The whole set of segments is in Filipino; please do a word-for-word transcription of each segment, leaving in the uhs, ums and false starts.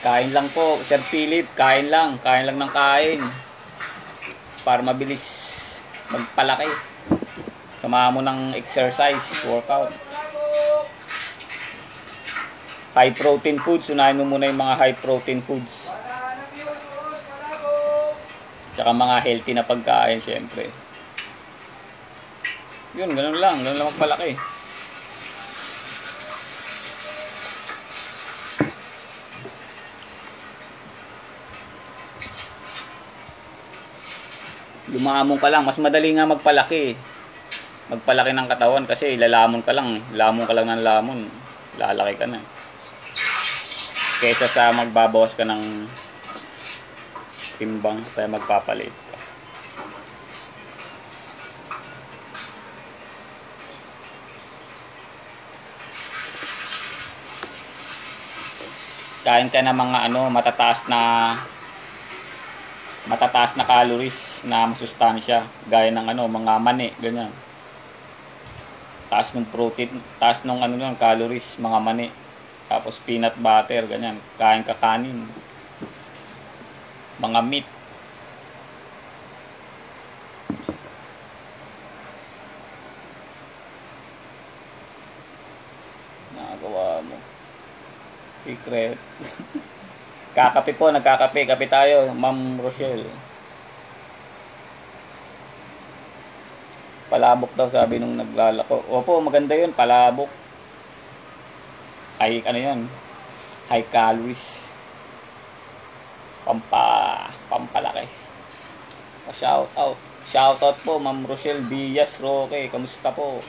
Kain lang po, Sir Philip. Kain lang. Kain lang ng kain. Para mabilis magpalaki. Samahan mo ng exercise, workout. High protein foods. Unahin mo muna yung mga high protein foods. Tsaka mga healthy na pagkain, syempre. Yun, ganun lang. Ganun lang magpalaki. Lumamon ka lang. Mas madali nga magpalaki. Magpalaki ng katawan kasi lalamon ka lang. Lamon ka lang ng lamon. Lalaki ka na. Kesa sa magbabawas ka ng timbang kaya magpapalit ka. Kain ka ng mga ano, matataas na matataas na calories na masustansya gaya ng ano, mga mani, ganyan. Taas ng protein, taas ng ano ng calories, mga mani. Tapos peanut butter, ganyan. Kain ka kanin. Mga meat. Nakagawa mo. Secret. Kakape po, nagkakape. Kape tayo, Ma'am Rochelle. Palabok daw sabi nung naglalako. Opo, maganda yun, palabok. Ay, ano yun? High calories. Pampa, pampalaki. Shout out. Shout out po, Ma'am Rochelle Diaz Roque. Kamusta po?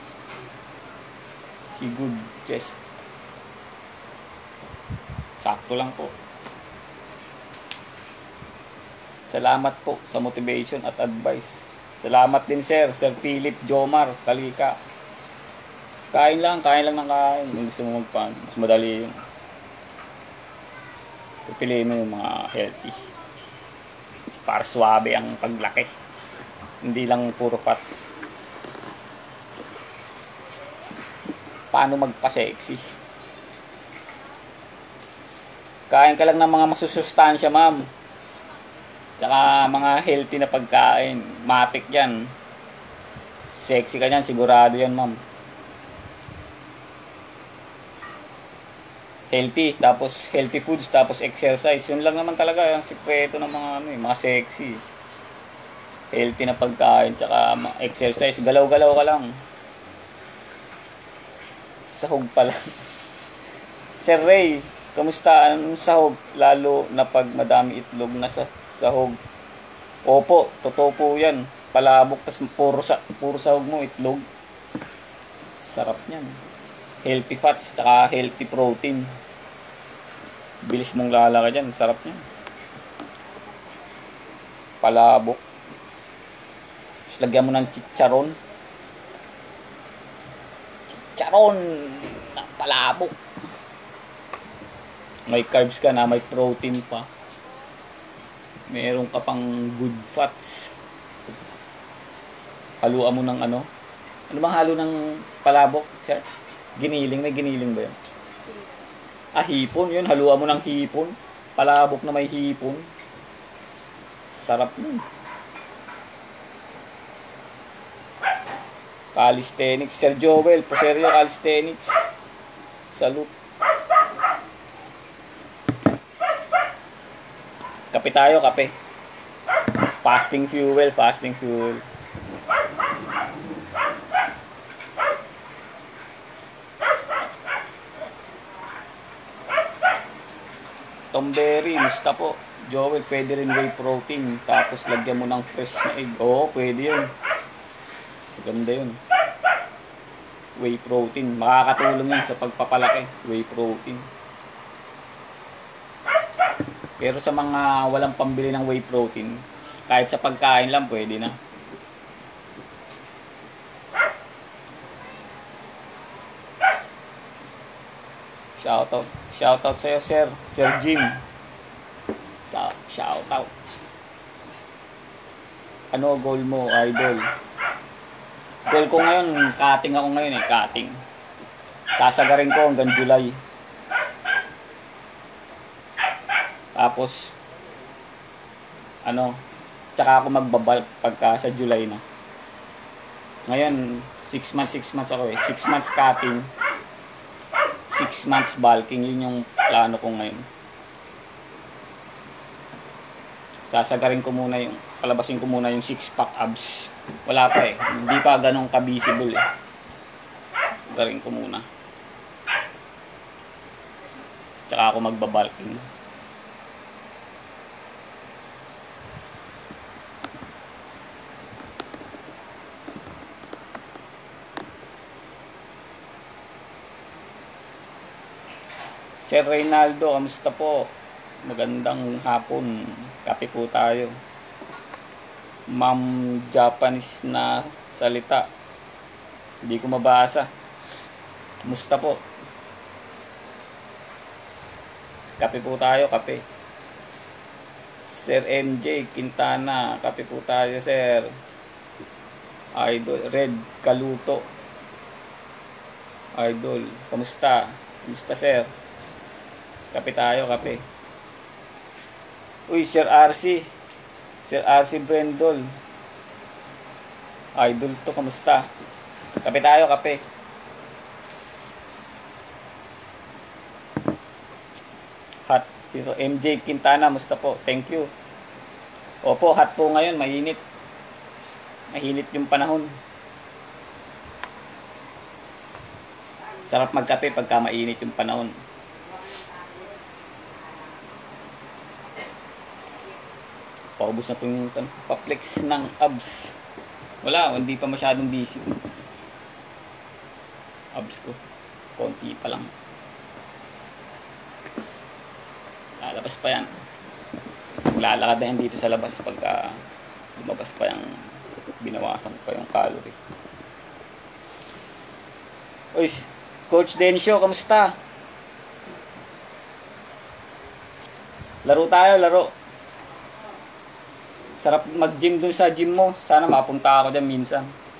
Si good chest. Sakto lang po. Salamat po sa motivation at advice. Salamat din sir, Sir Philip Jomar Kalika. Kain lang, kain lang ng kain. Kung gusto mo magpan, mas madali yun. Pipiliin mo yung mga healthy. Para swabe ang paglaki. Hindi lang puro fats. Paano magpa-sexy? Kain ka lang ng mga masusustansya, ma'am. Tsaka mga healthy na pagkain. Matik yan. Sexy ka yan, sigurado yan, ma'am. Healthy, tapos healthy foods, tapos exercise. Yun lang naman talaga yung sikreto ng mga ano, eh, mga sexy. Healthy na pagkain, tsaka exercise. Galaw-galaw ka lang. Sahog pa lang. Sir Ray, kamusta? Anong sahog? Lalo na pag madami itlog na sa sahog. Opo, totoo po yan. Palabok, tas puro, sa, puro sahog mo, itlog. Sarap niyan. Healthy fats, tsaka healthy protein. Bilis mong lalaka dyan. Sarap niyan. Palabok. Tapos lagyan mo ng chicharon. Chicharon na palabok. May carbs ka na, may protein pa. Meron ka pang good fats. Haluan mo ng ano? Ano bang halo ng palabok, sir? Giniling, may giniling ba yun? Ah, hipon yun. Haluan mo ng hipon. Palabok na may hipon. Sarap yun. Calisthenics. Sir Joel, Poserio Calisthenics. Salute. Kape tayo, kape. Fasting fuel, fasting fuel. Tomberry, musta po? Joel, pwede rin whey protein. Tapos lagyan mo ng fresh na egg. Oo, pwede yun. Ganda yun. Whey protein. Makakatulong yun sa pagpapalaki. Whey protein. Pero sa mga walang pambili ng whey protein, kahit sa pagkain lang, pwede na. Shoutout. Shoutout sa'yo, sir. Sir Jim. Shoutout. Ano goal mo, idol? Goal ko ngayon, cutting ako ngayon eh, cutting. Sasagarin ko hanggang July. Tapos, ano, tsaka ako magbabal pagka sa July na. Ngayon, six months, six months ako eh. six months cutting, six months bulking. Yun yung plano ko ngayon. Sasagarin ko muna yung, palabasin ko muna yung six pack abs. Wala pa eh. Hindi pa ganun ka-visible eh. Sasagarin ko muna. Tsaka ako magbabalking. Sir Reynaldo, kamusta po? Magandang hapon. Kape po tayo. Ma'am Japanese na salita. Hindi ko mabasa. Kamusta po? Kape po tayo, kape. Sir M J Quintana, kape po tayo, sir. Idol Red Kaluto. Idol, kamusta? Kamusta, sir? Kape tayo, kape. Uy, Sir R C. Sir R C Brendol. Idol to, kamusta? Kape tayo, kape. Hot. Sino? M J Quintana, musta po? Thank you. Opo, hot po ngayon, mainit. Mainit yung panahon. Sarap magkape pagka mainit yung panahon. Paubos na po yung paplex ng abs. Wala, hindi pa masyadong busy. Abs ko. Konti pa lang. Lalabas pa yan. Lalakad na yan dito sa labas pagka lumabas pa yung binawasan pa yung calorie. Uy, Coach Dencio, kamusta? Laro tayo, laro. Sarap mag-gym dun sa gym mo. Sana mapunta ako dyan minsan.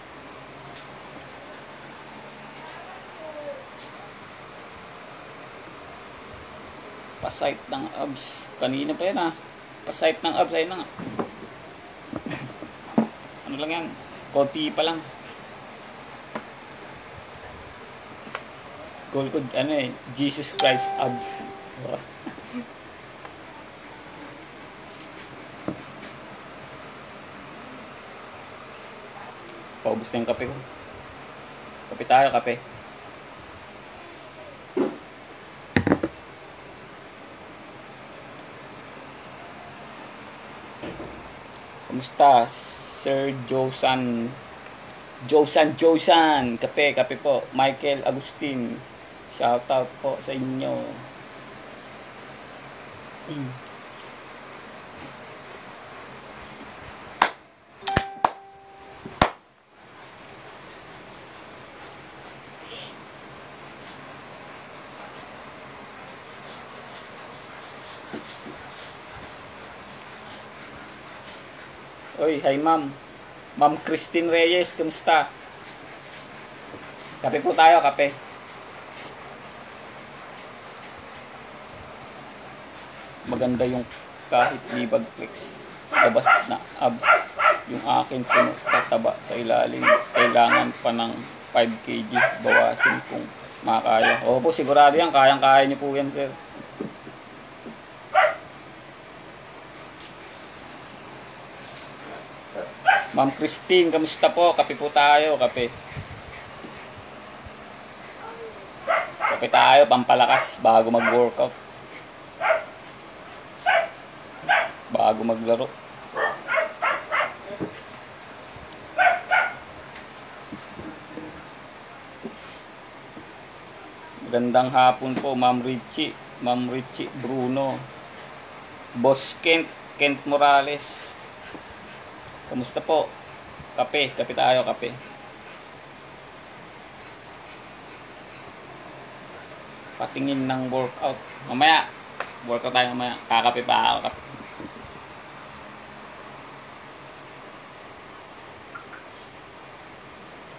Pasight ng abs. Kanina pa yan ah. Pasight ng abs. Ayun na nga. Ano lang yan? Konti pa lang. Goal ko, ano eh. Jesus Christ abs. Paubos na yung kape ko. Kape tayo, kape. Kamusta? Sir Josan. Josan, Josan. Kape, kape po. Michael Agustin. Shoutout po sa inyo. Mm. Oy, hi ma'am. Ma'am Christine Reyes, kamusta? Kape po tayo, kape. Maganda yung kahit libag flex. Labas na abs. Yung akin puno tataba sa ilalim. Kailangan pa ng five kilograms. Bawasin kung makakaya. Opo, sigurado yan. Kayang-kaya niyo po yan, sir. Ma'am Christine, kamusta po? Kape po tayo, kape. Kape tayo, pampalakas bago mag-workout. Bago maglaro. Magandang hapon po, Ma'am Richie. Ma'am Richie Bruno. Boss Kent, Kent Morales. Kamusta po? Kape, kape tayo, kape. Patingin ng workout. Mamaya, workout tayo mamaya. Kakape pa ako, kape.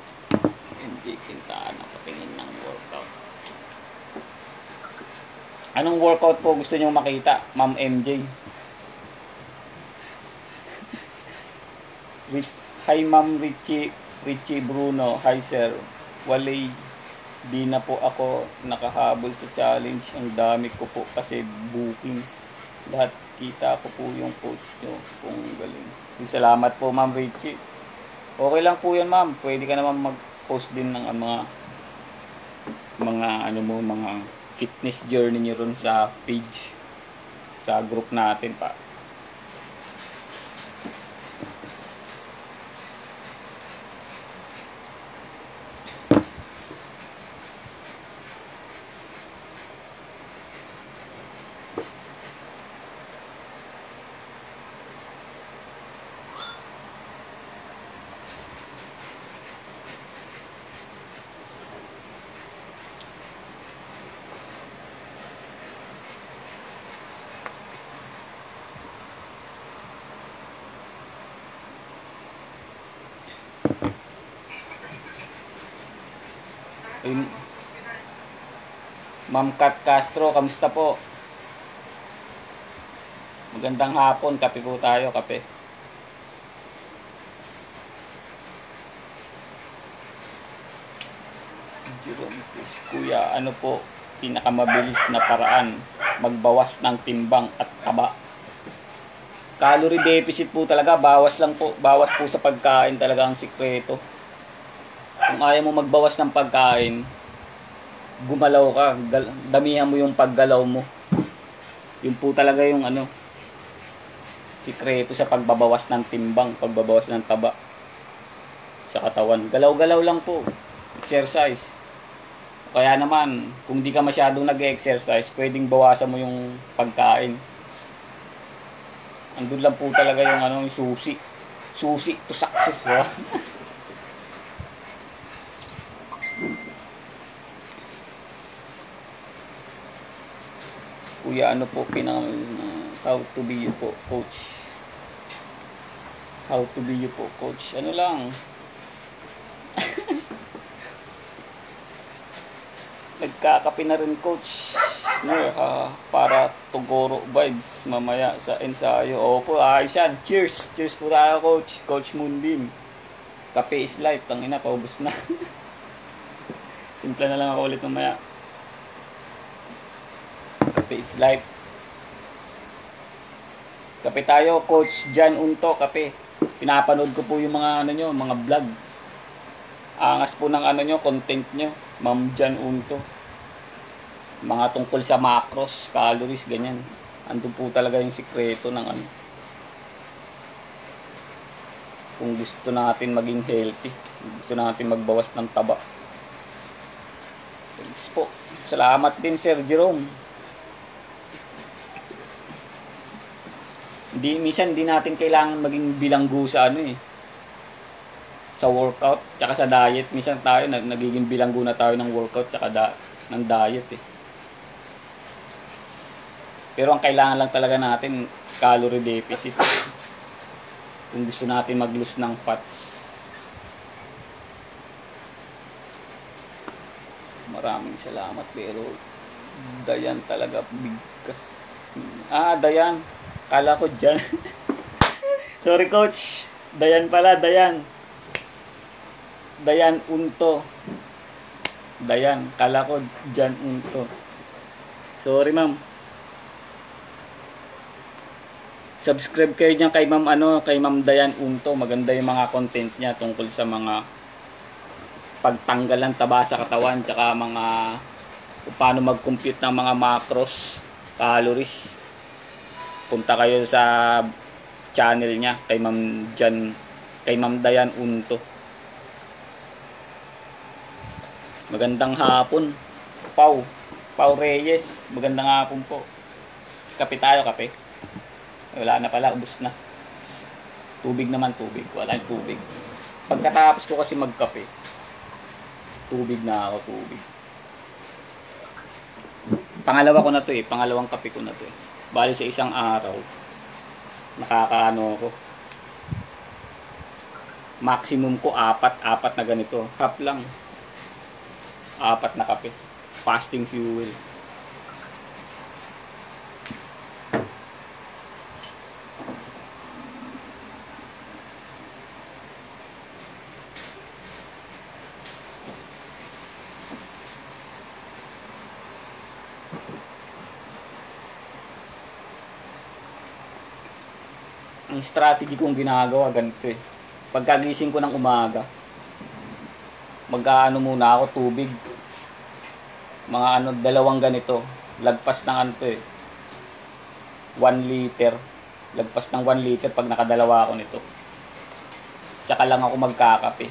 Hindi kintaan na patingin ng workout. Anong workout po gusto nyo makita, Ma'am M J? Hi Ma'am Richie, Richie Bruno. Hi sir. Walay, di na po ako nakahabol sa challenge. Ang dami ko po kasi bookings. Lahat kita ko po yung post nyo. Kung galing. Salamat po Ma'am Richie. Okay lang po yan ma'am. Pwede ka naman mag-post din ng mga mga ano mo, mga fitness journey nyo ron sa page, sa group natin pa. Ma'am Kat Castro, kamusta po? Magandang hapon, kape po tayo, kape. Jerome, kuya, ano po pinakamabilis na paraan magbawas ng timbang at taba? Calorie deficit po talaga, bawas lang po, bawas po sa pagkain talaga ang sikreto. Kung ayaw mo magbawas ng pagkain, gumalaw ka, damihan mo yung paggalaw mo. Yun po talaga yung ano, sikreto sa pagbabawas ng timbang, pagbabawas ng taba sa katawan. Galaw-galaw lang po, exercise. Kaya naman, kung di ka masyadong nag-exercise, pwedeng bawasan mo yung pagkain. Andun lang po talaga yung ano, yung susi. Susi to success, ba? Kuya, ano po pinang uh, how to be you po, coach? How to be you po, coach? Ano lang? Nagkakape na rin, coach. No, uh, para Tugoro vibes mamaya sa ensayo. Opo, ayos yan. Cheers! Cheers po tayo, coach. Coach Moonbeam. Kape is life. Tangina, paubos na. Simpla na lang ako ulit mamaya. Kape is life. Kape tayo, Coach Jan Unto, kape. Pinapanood ko po yung mga ano nyo, mga vlog. Angas po ng ano nyo, content nyo, Ma'am Jan Unto. Mga tungkol sa macros, calories, ganyan. Andun po talaga yung sikreto ng ano. Kung gusto natin maging healthy, gusto natin magbawas ng taba. Thanks po. Salamat din, Sir Jerome. Hindi, minsan hindi natin kailangan maging bilanggo sa ano eh. Sa workout, tsaka sa diet. Minsan tayo, nagiging bilanggo na tayo ng workout, tsaka da, ng diet eh. Pero ang kailangan lang talaga natin, calorie deficit. Kung gusto natin mag-lose ng fats. Maraming salamat, pero Dayan talaga bigkas. Ah, Dayan. Kala ko dyan. Sorry, coach. Dayan pala, Dayan. Dayan Unto. Dayan. Kala ko dyan Unto. Sorry, ma'am. Subscribe kayo dyan kay ma'am, ano, kay ma'am Dayan Unto. Maganda yung mga content niya tungkol sa mga pagtanggal ng taba sa katawan, tsaka mga kung paano mag-compute ng mga macros, calories. Punta kayo sa channel niya kay Ma'am Jan, kay Ma'am Dayan Unto. Magandang hapon, Pau, Pau Reyes. Magandang hapon po. Kape tayo, kape. Wala na pala, ubos na. Tubig naman, tubig. Wala yung tubig. Pagkatapos ko kasi magkape, tubig na ako, tubig. Pangalawa ko na to eh, pangalawang kape ko na to eh. Bali sa isang araw, nakakaano ako. Maximum ko apat, apat na ganito. Cup lang. Apat na kape. Fasting fuel. Ang strategy kong ginagawa, ganito eh. Pagkagising ko ng umaga, mag-aano muna ako, tubig. Mga ano, dalawang ganito. Lagpas ng ano to eh. one liter. Lagpas ng one liter pag nakadalawa ako nito. Tsaka lang ako magkakape.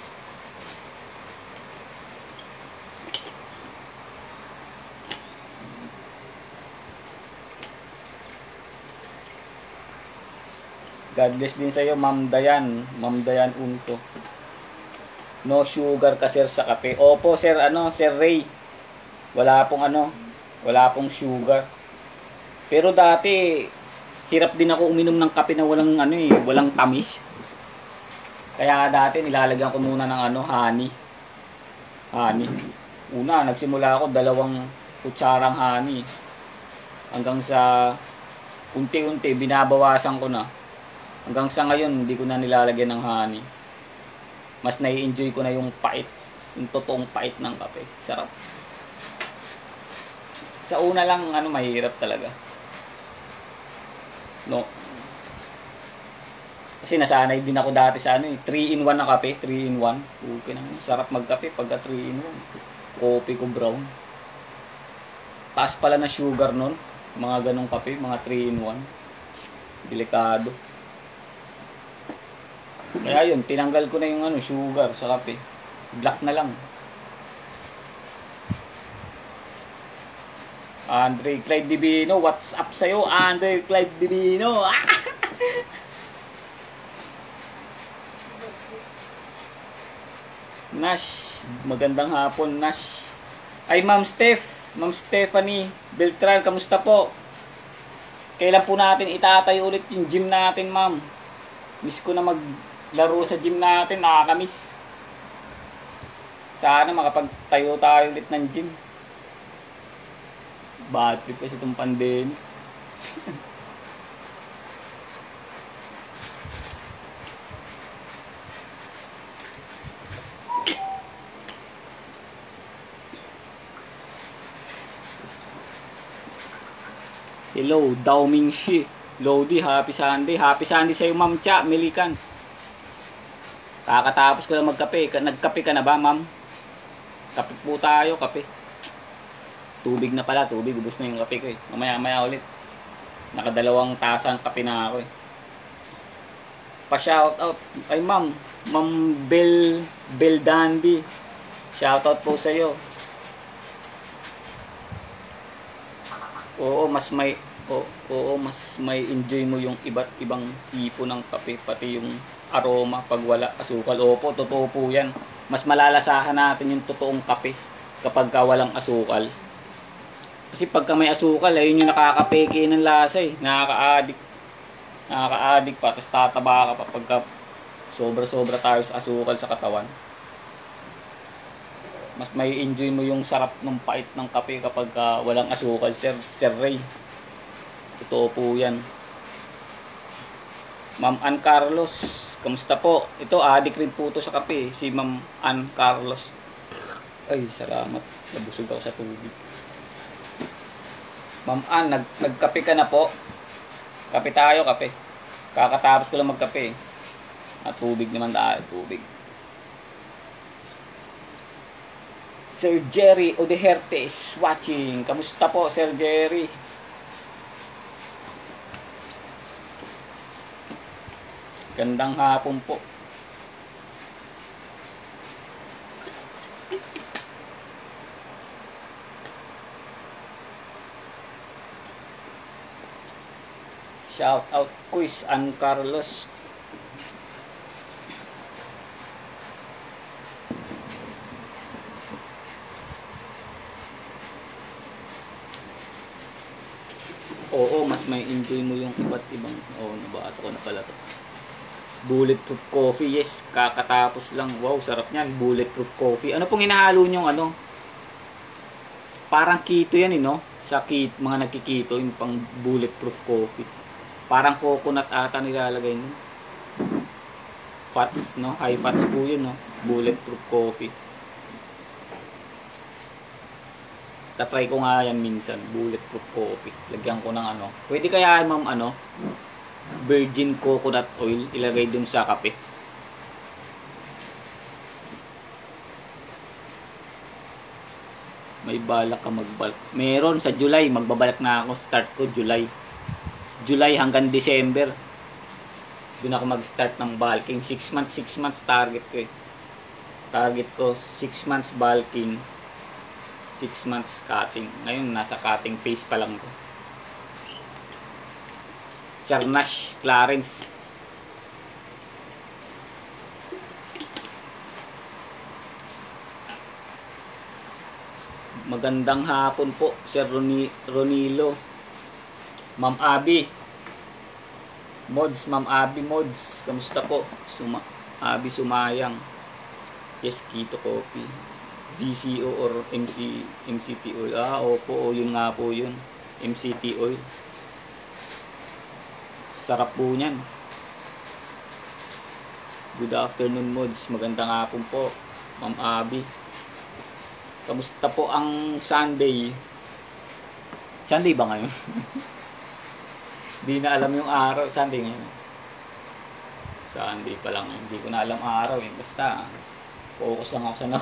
God bless din sa iyo, Ma'am Dayan. Ma'am Dayan Unto. No sugar ka, sir, sa kape. Opo, sir, ano, Sir Ray. Wala pong ano, wala pong sugar. Pero dati, hirap din ako uminom ng kape na walang ano eh, walang tamis. Kaya dati nilalagyan ko muna ng ano, honey. Honey. Una, nagsimula ako dalawang kutsarang honey. Hanggang sa unti-unti binabawasan ko na. Hanggang sa ngayon, hindi ko na nilalagyan ng honey. Mas nai-enjoy ko na yung pait. Yung totoong pait ng kape. Sarap. Sa una lang, ano, mahirap talaga. No. Kasi nasanay din ako dati sa ano eh. three in one na kape. three in one. Okay na. Sarap magkape pagka three in one. Kopi ko brown. Taas pala na sugar nun. Mga ganong kape. Mga three in one. Delikado. Kaya yun, tinanggal ko na yung ano, sugar sa kape. Black na lang. Andre Clyde Divino, what's up sa'yo? Andre Clyde Divino. Nash, magandang hapon, Nash. Ay, Ma'am Steph, Ma'am Stephanie Beltran, kamusta po? Kailan po natin itatayo ulit yung gym natin, Ma'am? Miss ko na mag laro sa gym natin, nakakamiss. Sana makapagtayo tayo ulit ng gym. Bad trip kasi itong pandemic. Hello, Daoming Shi. Lodi, happy Sunday. Happy Sunday sa'yo, Ma'am Cha, Milikan. Kakatapos ko lang magkape. Nagkape ka na ba, Ma'am? Kape po tayo, kape. Tubig na pala, tubig. Ubus na yung kape ko eh. Mamaya-maya ulit. Nakadalawang tasang kape na ako eh. Pa-shoutout. Ay, Ma'am. Ma'am Bel, Bel Dandy. Shoutout po sa'yo. Oo, mas may... Oo, oo, mas may enjoy mo yung iba't ibang tipo ng kape. Pati yung aroma pag wala asukal. Opo, totoo po yan. Mas malalasahan natin yung totoong kape kapag ka walang asukal. Kasi pagka may asukal, ayun yung nakakapeke ng lasa eh. Nakaka-addict. Nakaka-addict pa. Tapos tataba ka pa pagka sobra-sobra tayo sa asukal sa katawan. Mas may enjoy mo yung sarap ng pait ng kape kapag ka walang asukal, Sir, Sir Ray. Totoo po yan. Ma'am Ann Carlos, kamusta po? Ito, addict rin po ito sa kape. Si Ma'am Ann Carlos. Ay, salamat. Nabusog ako sa tubig. Ma'am Ann, nag nagkape ka na po? Kape tayo, kape. Kakatapos ko lang magkape. At tubig naman tayo, tubig. Sir Jerry Odeherte is watching. Kamusta po, Sir Jerry? Gandang hapon po. Shout out Quiz Ann Carlos. Oo, mas may enjoy mo yung iba't ibang... Oo, nabasa ko na pala to. Bulletproof coffee, yes, kakatapos lang. Wow, sarap niyan, bulletproof coffee. Ano pong hinahalo nyo, ano? Parang keto yan, eh, no? Sa keto, mga nagkikito, yung pang bulletproof coffee. Parang coconut ata nilalagay nyo. Fats, no? High fats po yun, no? Bulletproof coffee. Tatry ko nga yan minsan, bulletproof coffee. Lagyan ko ng ano. Pwede kaya, ma'am, ano? virgin coconut oil ilagay dun sa kape. May balak ka magbalak? Meron sa July, magbabalak na ako. Start ko July. July hanggang December. Doon ako mag-start ng bulking. six months, six months target ko eh. Target ko six months bulking, six months cutting. Ngayon nasa cutting phase pa lang ko. Sir Nash Clarence. Magandang hapon po, Sir Roni, Ronilo. Ma'am Abby. Mods, Ma'am Abby Mods. Kamusta po? Suma Abby Sumayang. Yes, Keto Coffee. V C O or M C, M C T oil. Ah, opo, oh, yun nga po yun. M C T oil. Sarap po niyan. Good afternoon, Mods. Magandang hapon po, Ma'am Abby. Kamusta po ang Sunday? Sunday ba ngayon? Di na alam yung araw. Sunday ngayon. Sunday pa lang. Hindi ko na alam araw eh. Basta, focus lang ako sa na.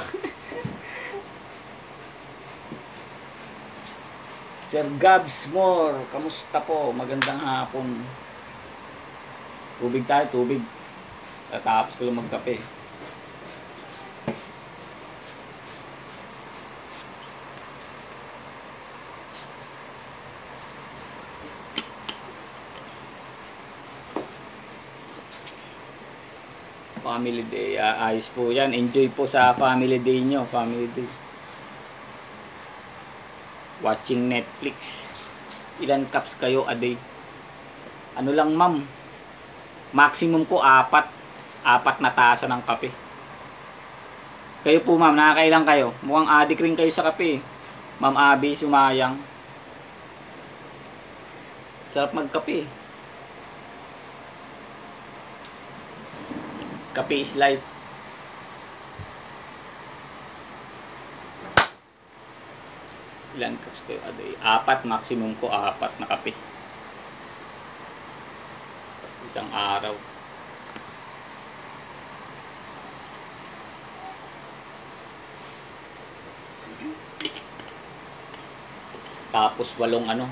Sir Gabs Moore, kamusta po? Magandang hapon. Tubig tayo, tubig. Tatapos ko lang magkape. Family day, uh, ayos po yan. Enjoy po sa family day nyo. Family day. Watching Netflix. Ilan cups kayo a day? Ano lang ma'am? Maximum ko apat. Apat na tasa ng kape. Kayo po ma'am, nakakailang kayo? Mukhang addict rin kayo sa kape. Ma'am Abby, Sumayang. Sarap magkape. Kape is life. Ilan cups kayo a day? Apat, maximum ko apat na kape. Isang araw. Tapos walong ano?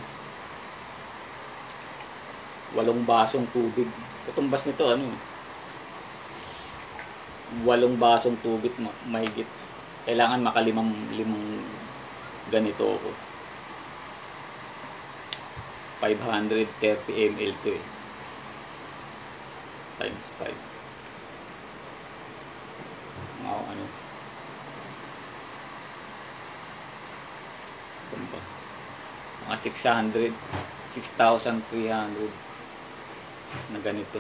Walong basong tubig. Katumbas nito ano? Walong basong tubig mahigit. Kailangan makalimang limang ganito ako. five hundred thirty milliliters to eh. Times five. Mga ano. Kumpa. Mga six hundred. six thousand three hundred. Na ganito.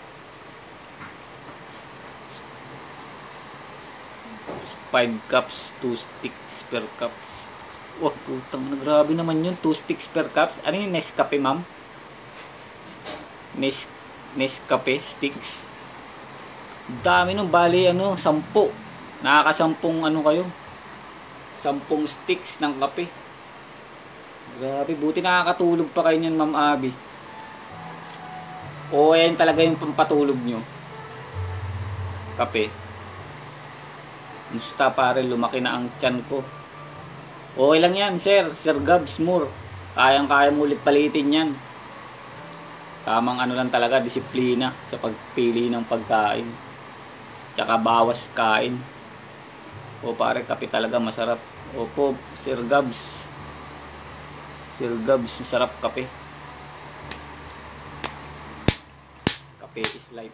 five cups, two sticks per cups. Wah, putang na, grabe naman yun. two sticks per cups. Ano yung Nescafe, ma'am? Nes Nescafe sticks. Dami nung, bali, ano, sampu. Nakakasampung, ano kayo? Sampung sticks ng kape. Grabe, buti nakakatulog pa kayo niyan, Ma'am Abby. O, yan talaga yung pampatulog nyo. Kape. Musta pare, lumaki na ang tiyan ko. Okay lang yan, sir. Sir Gabs Moore. Kayang-kaya mo ulit palitin yan. Tamang ano lang talaga, disiplina sa pagpili ng pagkain. Tsaka bawas kain. O pare, kape talaga masarap. Opo, Sir Gabs. Sir Gabs, masarap kape. Kape is life.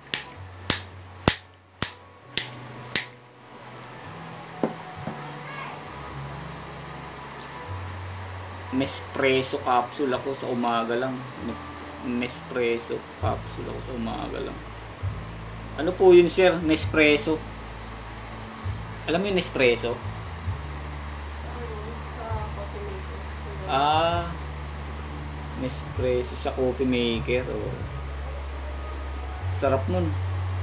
Nespresso capsule ako sa umaga lang. Nespresso capsule ako sa umaga lang. Ano po yun, sir? Nespresso. Alam mo yung Nespresso? Ah, Nespresso sa coffee maker. Oh. Sarap nun.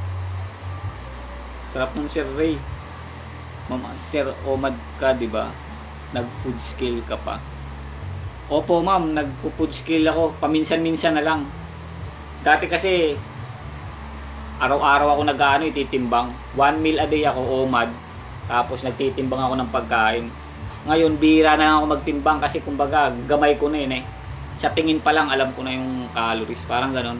Sarap nun, Sir Ray. Mama, Sir Omad ka, di ba? Nag-food scale ka pa. Opo ma'am, nagpo-food scale ako. Paminsan-minsan na lang. Dati kasi, araw-araw ako nag-ano, ititimbang. One meal a day ako, O M A D. Tapos nagtitimbang ako ng pagkain. Ngayon, bihira na lang ako magtimbang kasi kumbaga, gamay ko na yun eh. Sa tingin pa lang, alam ko na yung calories. Parang ganon.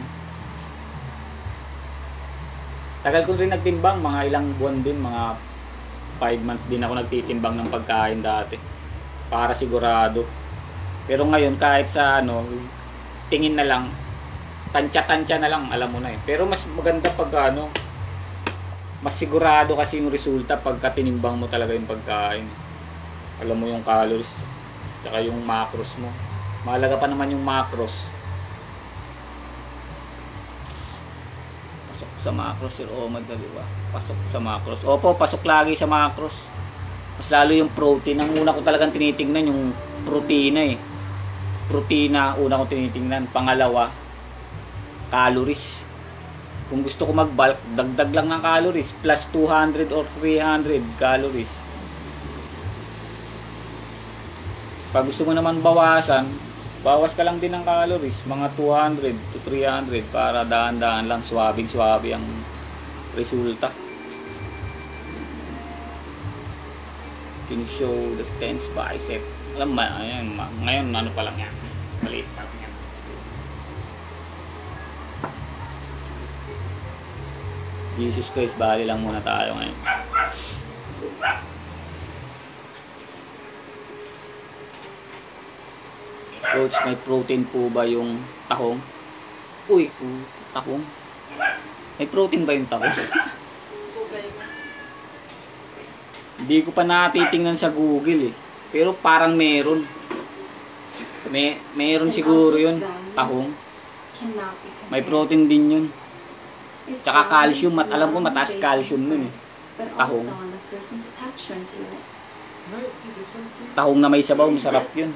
Tagal ko rin nagtimbang, mga ilang buwan din, mga five months din ako nagtitimbang ng pagkain dati. Para sigurado. Pero ngayon, kahit sa ano, tingin na lang, tansya-tansya na lang, alam mo na eh. Pero mas maganda pag ano, mas sigurado kasi yung resulta pagka tinimbang mo talaga yung pagkain. Alam mo yung calories, tsaka yung macros mo. Mahalaga pa naman yung macros. Pasok sa macros, Sir Omad, di ba? Pasok sa macros. Opo, pasok lagi sa macros. Mas lalo yung protein. Ang una ko talagang tinitingnan yung protina eh. Protina, una ko tinitingnan. Pangalawa, calories. Kung gusto ko mag-bulk, dagdag lang ng calories. Plus two hundred or three hundred calories. Pag gusto mo naman bawasan, bawas ka lang din ng calories. Mga two hundred to three hundred para dahan-dahan lang, swabing-swabe ang resulta. Can show the tense bicep. Alam mo, ayan, ngayon ano pa lang yan. Maliit pa lang yan. Jesus Christ, bali lang muna tayo ngayon. Coach, may protein po ba yung tahong? Uy, uh, tahong. May protein ba yung tahong? Hindi ko pa natitingnan sa Google eh. Pero parang meron. May, meron siguro yun, tahong. May protein din yun. Tsaka calcium, at alam ko mataas calcium nun eh. Tahong. Tahong na may sabaw, masarap yun.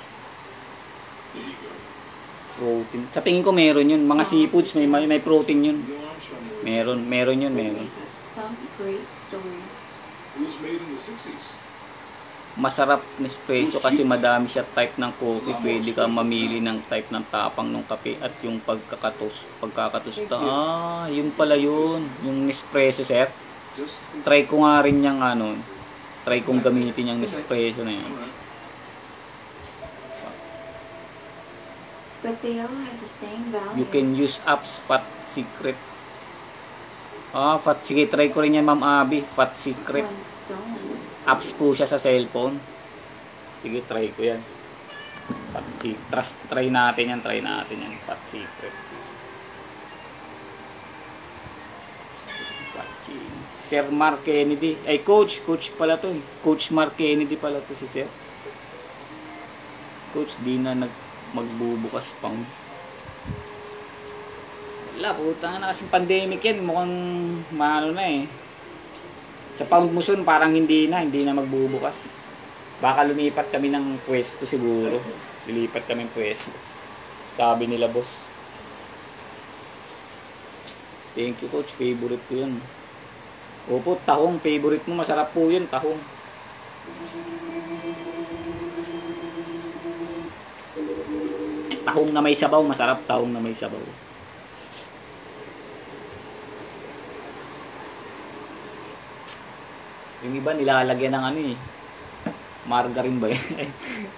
Protein. Sa tingin ko meron yun. Mga seafoods, may, may protein yun. Meron, meron yun, meron. Masarap Nespresso kasi madami siya type ng coffee. Pwede ka mamili ng type ng tapang ng kape at yung pagkakatos, pagkakatosta. Ah, yun pala yun. Yung Nespresso, sir. Try ko nga rin yung ano. Try kong gamitin yung Nespresso na yan. But they all have the same value. You can use apps, Fat Secret. Ah, Fat Secret. Try ko rin yan, Ma'am Abby. Fat Secret. Apps po siya sa cellphone. Sige, try ko yan. Fat Secret. Trust, try natin yan. Try natin yan. Fat Secret. Sir Mark Kennedy. Ay, Coach. Coach pala to. Coach Mark Kennedy pala to si Sir. Coach, di na nag magbubukas pang. Wala, puta na kasing pandemic yan. Mukhang maano na eh. Sa Pound Muson parang hindi na, hindi na magbubukas. Baka lumipat kami ng pwesto siguro. Lilipat kami ng pwesto. Sabi nila, boss. Thank you, Coach. Favorite ko yun. Opo, tahong. Favorite mo. Masarap po yun, tahong. Tahong na may sabaw, masarap tahong na may sabaw. Yung iba nilalagyan ng ano eh. Margarine ba yun?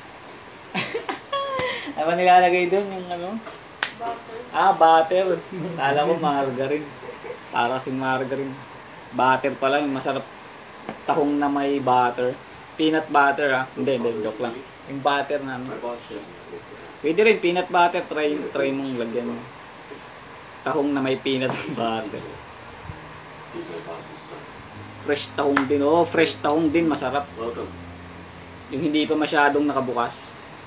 Ano ba nilalagay doon yung ano? Butter. Ah, butter. Kala ko margarine. Para si margarine. Butter pala, yung masarap. Tahong na may butter. Peanut butter ah. Hindi, hindi, joke lang. Yung butter na ano. Pwede rin, peanut butter, try, try mong lagyan mo. Tahong na may peanut butter. Fresh tahong din, oh, fresh tahong din, masarap. Yung hindi pa masyadong nakabukas.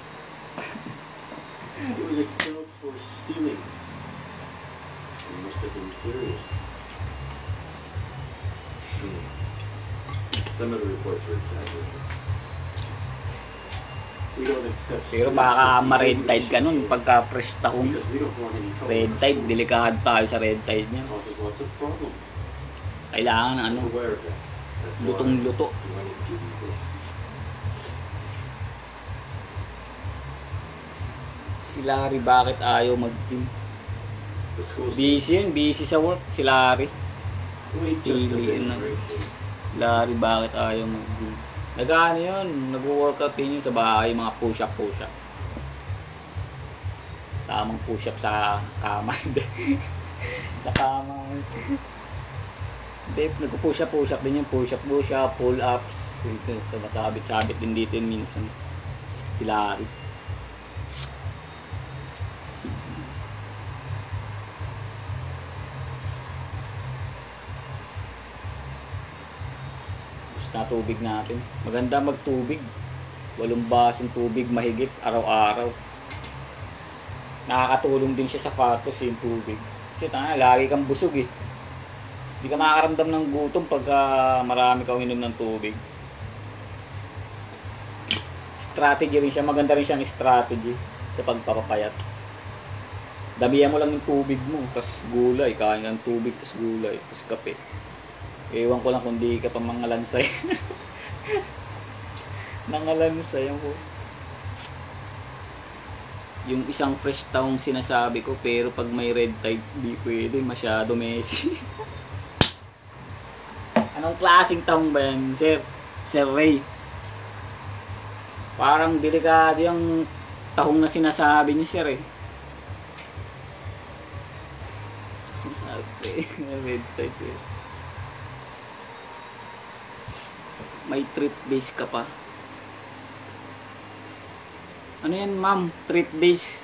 It was expelled for stealing. He must have been serious. Some of the reports were exaggerated. We don't accept. Pero baka ma-red tide ka nun pagka fresh tahong. Red tide, delikado tayo sa red tide niya. Kailangan ng ano, lutong-luto. Si Larry bakit ayaw mag-team? The school's Busy yun, busy sa work. Si Larry. Wait just a Piliin bit, na. Ricky. Larry, bakit ayaw mo? Nag-ano yun, nag-workout din yun sa bahay, mga push-up, push-up. Tamang push-up sa kama. Sa kama. Hindi, nag-push-up, push-up din yun. Push-up, push-up, pull-ups. Ito, sumasabit-sabit din dito yun minsan. Si Larry. Na tubig natin. Maganda magtubig. Walong basong tubig mahigit araw-araw. Nakakatulong din siya sa fatos yung tubig. Kasi tanga, lagi kang busog eh. Hindi ka makakaramdam ng gutom pagka marami kang inom ng tubig. Strategy rin siya. Maganda rin siyang strategy sa pagpapapayat. Damihan mo lang yung tubig mo. Tapos gulay. Kain ka ng tubig. Tapos gulay. Tapos kape. Ewan ko lang kung di ka pa mangalansay. Nangalansay ako. Yung isang fresh taong sinasabi ko, pero pag may red tide, di pwede. Masyado Messi. Anong klaseng taong ba yan, Sir? Sir Ray. Parang delikado yung tahong na sinasabi niyo, Sir eh. Sabi, red tide eh. May trip base ka pa. Ano yan, ma'am? Trip base.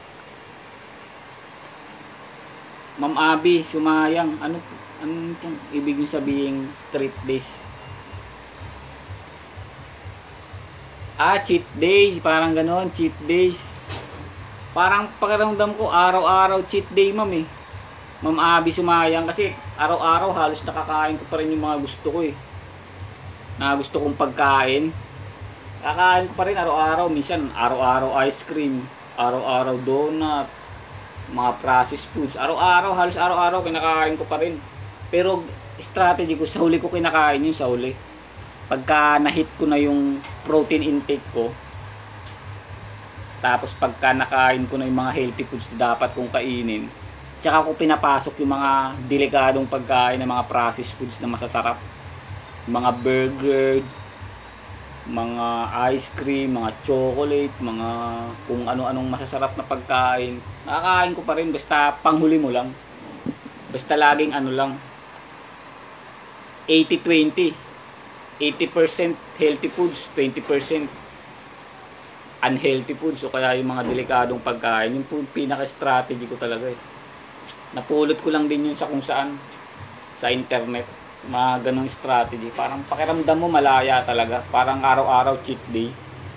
Ma'am Abby, sumayang. Ano ano itong ibig niyo sabihin trip base? Ah, cheat days. Parang gano'n, cheat days. Parang pakiramdam ko, araw-araw cheat day, ma'am eh. Ma'am Abby, sumayang. Kasi araw-araw halos nakakain ko pa rin yung mga gusto ko eh. Na gusto kong pagkain. Kakain ko pa rin araw-araw. Minsan araw-araw ice cream, araw-araw donut, mga processed foods. Araw-araw, halos araw-araw kinakain ko pa rin. Pero strategy ko, sa huli ko kinakain yun sa huli. Pagka na-hit ko na yung protein intake ko, tapos pagka nakain ko na yung mga healthy foods na dapat kong kainin, tsaka ko pinapasok yung mga delikadong pagkain ng mga processed foods na masasarap. Mga burger, mga ice cream, mga chocolate, mga kung ano-anong masasarap na pagkain. Nakakain ko pa rin, basta panghuli mo lang. Basta laging ano lang, eighty twenty. eighty percent healthy foods, twenty percent unhealthy foods. O kaya yung mga delikadong pagkain, yung pinaka-strategy ko talaga eh. Napulot ko lang din yun sa kung saan, sa internet. Mga ganong strategy. Parang pakiramdam mo malaya talaga. Parang araw-araw cheat day.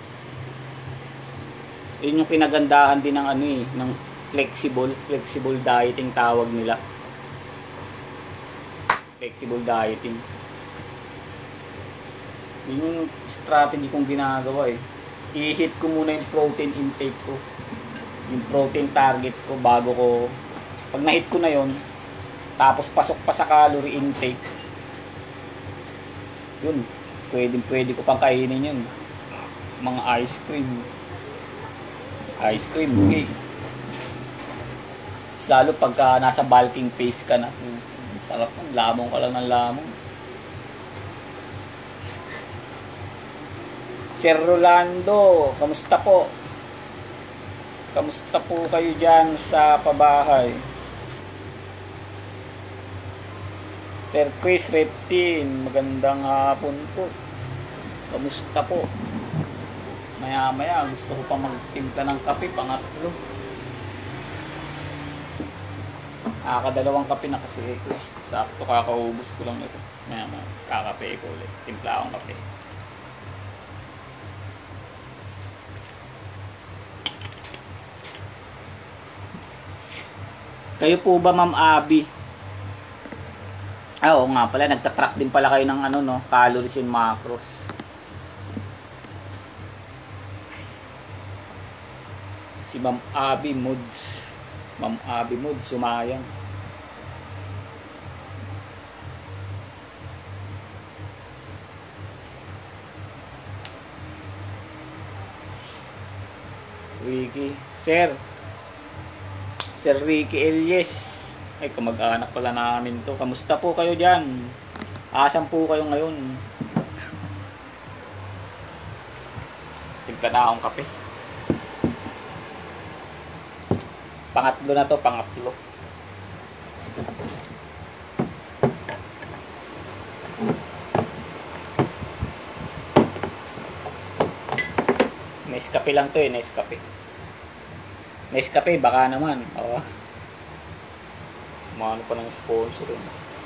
Yun yung kinagandahan din ng ano eh, ng flexible, flexible dieting tawag nila. Flexible dieting. Yun yung strategy kong ginagawa eh. I-hit ko muna yung protein intake ko. Yung protein target ko bago ko, pag na-hit ko na yon, tapos pasok pa sa calorie intake, yun, pwede, pwede ko pang kainin yun. Mga ice cream. Ice cream, cake. Lalo pagka nasa bulking phase ka na. Sarap ng lamong ka lang ng lamong. Sir Rolando, kamusta po? Kamusta po kayo dyan sa pabahay? Sir Chris Reptin, magandang hapon po. Kamusta po? Maya maya gusto ko pa magtimpla ng kape, pangatlo. Ah, kadalawang kape na kasi ito eh. Sakto kakaubos ko lang ito. Maya maya kakape ko ulit. Timpla akong kape. Kayo po ba, Ma'am Abby? Ah, oo nga pala, nagtatrack din pala kayo ng ano, no, calories and macros. Si Ma'am Abby Moods. Ma'am Abby Moods, sumayang. Ricky, Sir. Sir Ricky Elias. Ay, kamag-anak pala namin to. Kamusta po kayo dyan? Asan po kayo ngayon? Tigka na akong kape. Pangatlo na to, pangatlo. Nescafe lang to eh, Nescafe. Nescafe, baka naman. Oo. Maano pa ng sponsor eh.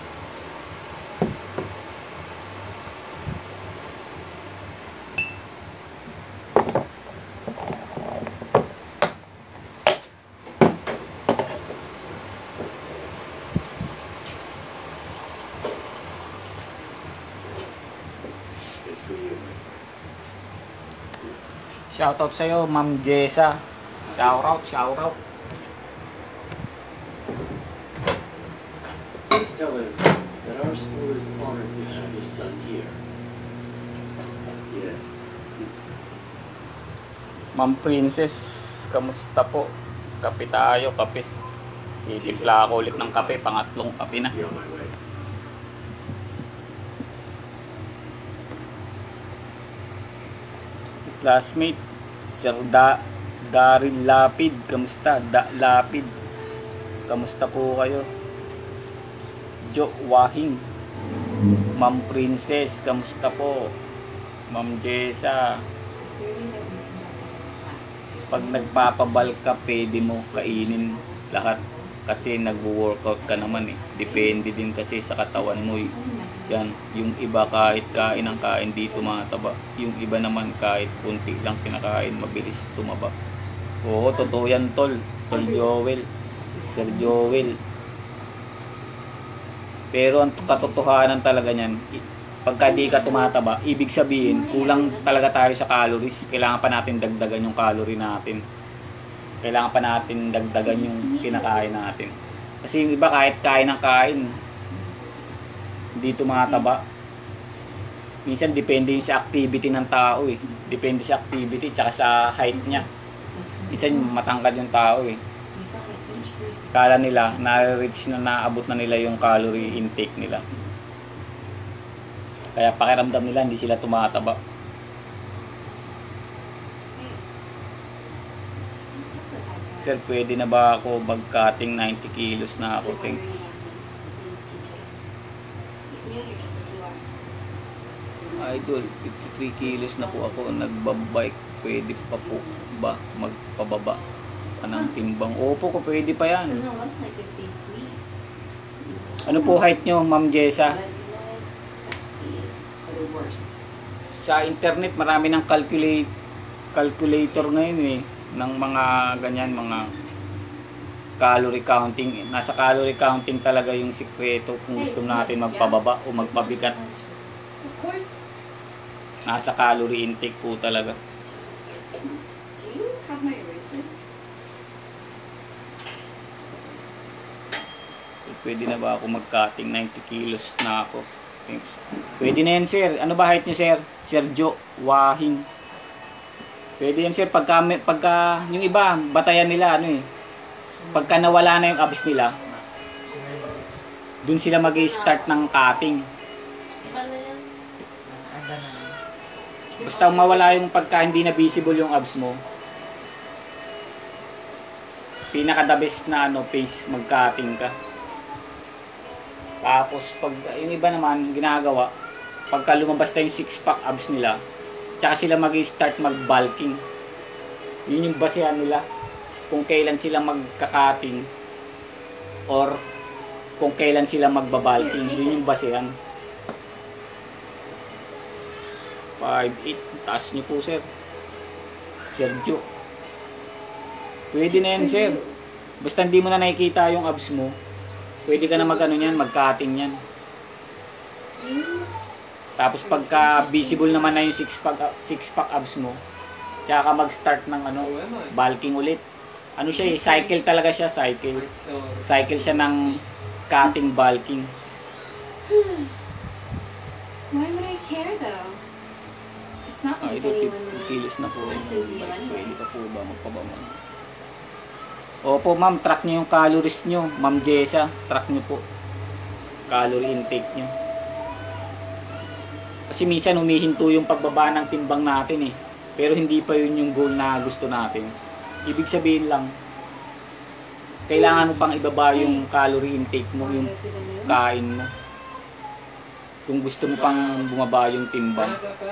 It's for you. Shoutout sa'yo, Ma'am Jessa. Shoutout, shoutout. Please tell him that our school is honored to have his son here. Yes. Ma'am Princess, kamusta po? Kape tayo, kape. Titimpla ako ulit ng kape, pangatlong kape na. Be on my way. Classmate, Sir Da Daryl Lapid, kamusta? Da Lapid, kamusta po kayo? Jo Wahing, Ma'am Princess, kamusta po? Ma'am Jessa, pag nagpapabal ka, pwede mo kainin lahat kasi nag-workout ka naman eh. Depende din kasi sa katawan mo eh. Yan, yung iba kahit kain ang kain di tumataba. Yung iba naman kahit kunti lang kinakain, mabilis tumaba. Oo, totoo yan, tol. Tol Joel, Sir Joel. Pero ang katotohanan talaga niyan, i- pagka di ka tumataba, ibig sabihin, kulang talaga tayo sa calories. Kailangan pa natin dagdagan yung calorie natin. Kailangan pa natin dagdagan yung kinakain natin. Kasi yung iba kahit kain ng kain, hindi tumataba. Minsan depende yun sa activity ng tao eh. Depende sa activity tsaka sa height niya. Minsan matangkad yung tao eh. Kala nila na-reach na, naabot na nila yung calorie intake nila. Kaya pakiramdam nila hindi sila tumataba. Sir, pwede na ba ako mag-cutting ninety kilos na ako? Thanks. Idol, fifty-three kilos na po ako, nagbabike. Pwede pa po ba magpababa pa ng timbang? Opo, ko pwede pa yan. Ano po height nyo, Ma'am Jessa? Sa internet, marami ng calculate, calculator ngayon eh, ng mga ganyan, mga calorie counting. Nasa calorie counting talaga yung sikreto kung gusto natin magpababa o magpabigat. Of course. Nasa calorie intake po talaga. Do you have my eraser? So, pwede na ba ako mag-cutting? ninety kilos na ako. Thanks. Pwede na yan, sir. Ano ba height niyo, sir? Sergio Wahing. Pwede yan, sir. Pagka, pagka yung iba, batayan nila, ano eh. Pagka nawala na yung abs nila, dun sila mag-i-start ng cutting. Basta mawala yung pagka hindi na visible yung abs mo, pinaka the best na ano, pace, mag-cutting ka. Tapos pag yung iba naman ginagawa, pagka lumabas na yung six pack abs nila, tsaka sila mag-i-start mag-bulking. Yun yung basehan nila kung kailan sila magka-cutting or kung kailan sila magbabalking. Yun yung basehan. five eight, taas niyo po, sir. Sergio. Pwede na yan, sir. Basta hindi mo na nakikita yung abs mo, pwede ka na mag-ano yan, mag-cutting yan. Tapos pagka visible naman na yung six pack, six pack abs mo, tsaka ka mag-start ng ano, bulking ulit. Ano siya eh, cycle talaga siya, cycle. Cycle siya ng cutting, bulking. Why would I care though? It's not Ah, like ito, anyone fifty would kilos na po. listen to you Pwede anyway. pa po ba magpababa? Opo ma'am, track nyo yung calories nyo. Ma'am Jessa, track nyo po. Calorie intake nyo. Kasi minsan humihinto yung pagbaba ng timbang natin eh. Pero hindi pa yun yung goal na gusto natin. Ibig sabihin lang, kailangan mo pang ibaba yung calorie intake mo, yung kain mo. Kung gusto mo pang bumaba yung timbang.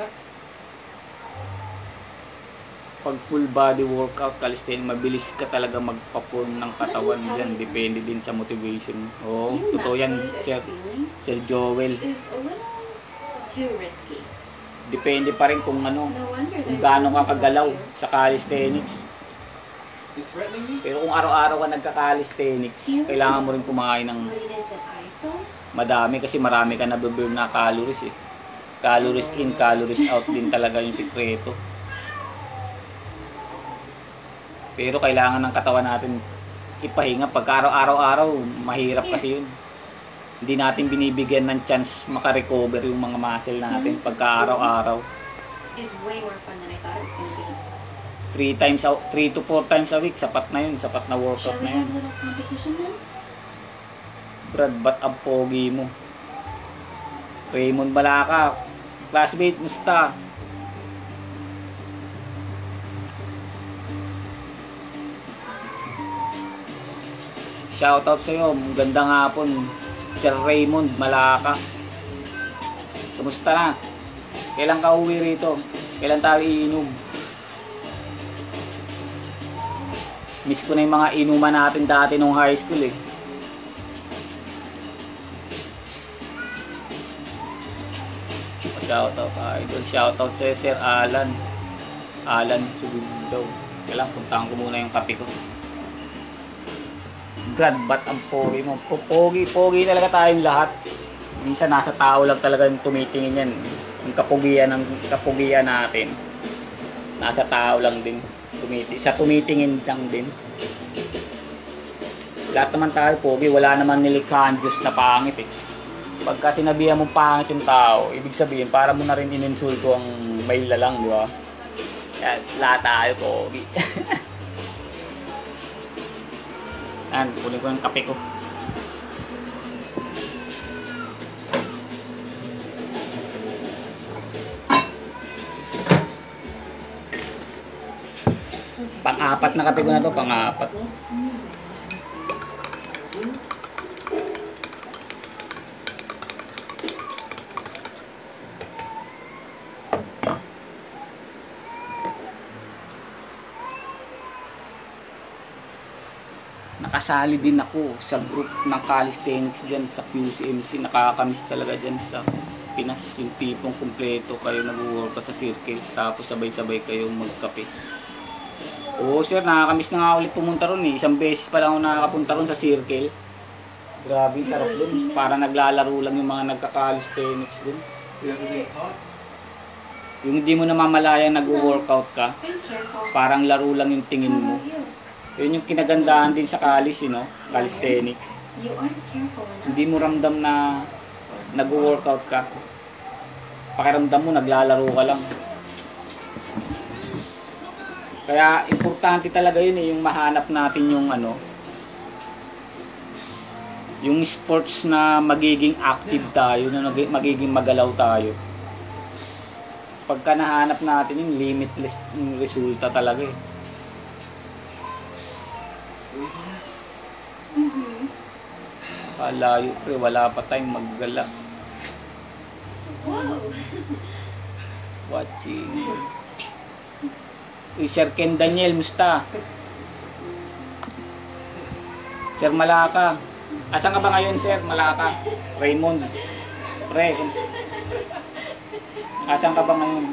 Pag full body workout, calisthenics, mabilis ka talaga magpa-form ng katawan yan. Depende din sa motivation. Oo, totoo yan, Sir, Sir Joel. Too risky. Depende pa rin kung ano, No wonder kung there's gaano ka rumors of kagalaw you. sa calisthenics. Pero kung araw-araw ka nagka-calisthenics, kailangan mo rin kumain ng What it is that I stole? madami kasi marami ka nabiburn na calories eh. Calories in, calories out din talaga yung sikreto. Pero kailangan ng katawan natin ipahinga. Pag araw-araw, mahirap kasi yun. Hindi natin binibigyan ng chance makarecover yung mga muscle natin pagka araw-araw. Is way more fun than I thought it was gonna be. Three times, three to four times a week, sapat na yun. Sapat na Shall workout we na yun. have a little competition then? Brad, ba't ang pogi mo? Raymond Malaka, classmate, musta? Shoutout sa'yo, magandang hapon, Sir Raymond Malaka. Kumusta na? Kailan ka uwi rito? Kailan tayo iinom? Miss ko na yung mga inuman natin dati nung high school eh. Shoutout idol. Shoutout sa'yo, Sir Alan. Alan Sugundaw. Kailan puntahan ko muna yung kape ko. Brad, ba't ang pogi mo? Pogi, pogi talaga tayong lahat. Minsan nasa tao lang talaga yung tumitingin yan. Yung kapugian ng kapugian natin. Nasa tao lang din. Tumiti, sa tumitingin lang din. Lahat naman tayo pogi. Wala naman nilikhaan Diyos na pangit eh. Pagka sinabihan mong pangit yung tao, ibig sabihin, para mo na rin ininsulto ang may lalang, di ba? Kaya lahat tayo pogi. Yan, kunin ko yung kape ko. Pang-apat na kape ko na to, pang-apat. Nakasali din ako sa group ng calisthenics dyan sa Q C M C. Nakakamiss talaga dyan sa Pinas. Yung tipong kumpleto kayo nag-workout sa circle. Tapos sabay-sabay kayong magkape. Oo sir, nakakamiss na nga ulit pumunta ron eh. Isang beses pa lang ako nakakapunta ron sa circle. Grabe, sarap dun. Para naglalaro lang yung mga nagka-calisthenics dun. Yung hindi mo namamalayang nag-workout ka. Be careful. Parang laro lang yung tingin How mo. about you? Yun yung kinagandahan din sa calis, you know? Calisthenics. You aren't careful enough. Hindi mo ramdam na nag-workout ka. Pakiramdam mo, naglalaro ka lang. Kaya importante talaga yun eh, yung mahanap natin yung ano, yung sports na magiging active tayo, na magiging magalaw tayo. Pagka nahanap natin yung limitless yung resulta talaga eh. Mm-hmm. Kalayo pre, wala pa tayong maggala. Whoa. Watching. Uy, Sir Ken Daniel, musta? Sir Malaka. Asan ka ba ngayon, Sir Malaka? Raymond. Pre, kums- asan ka ba ngayon?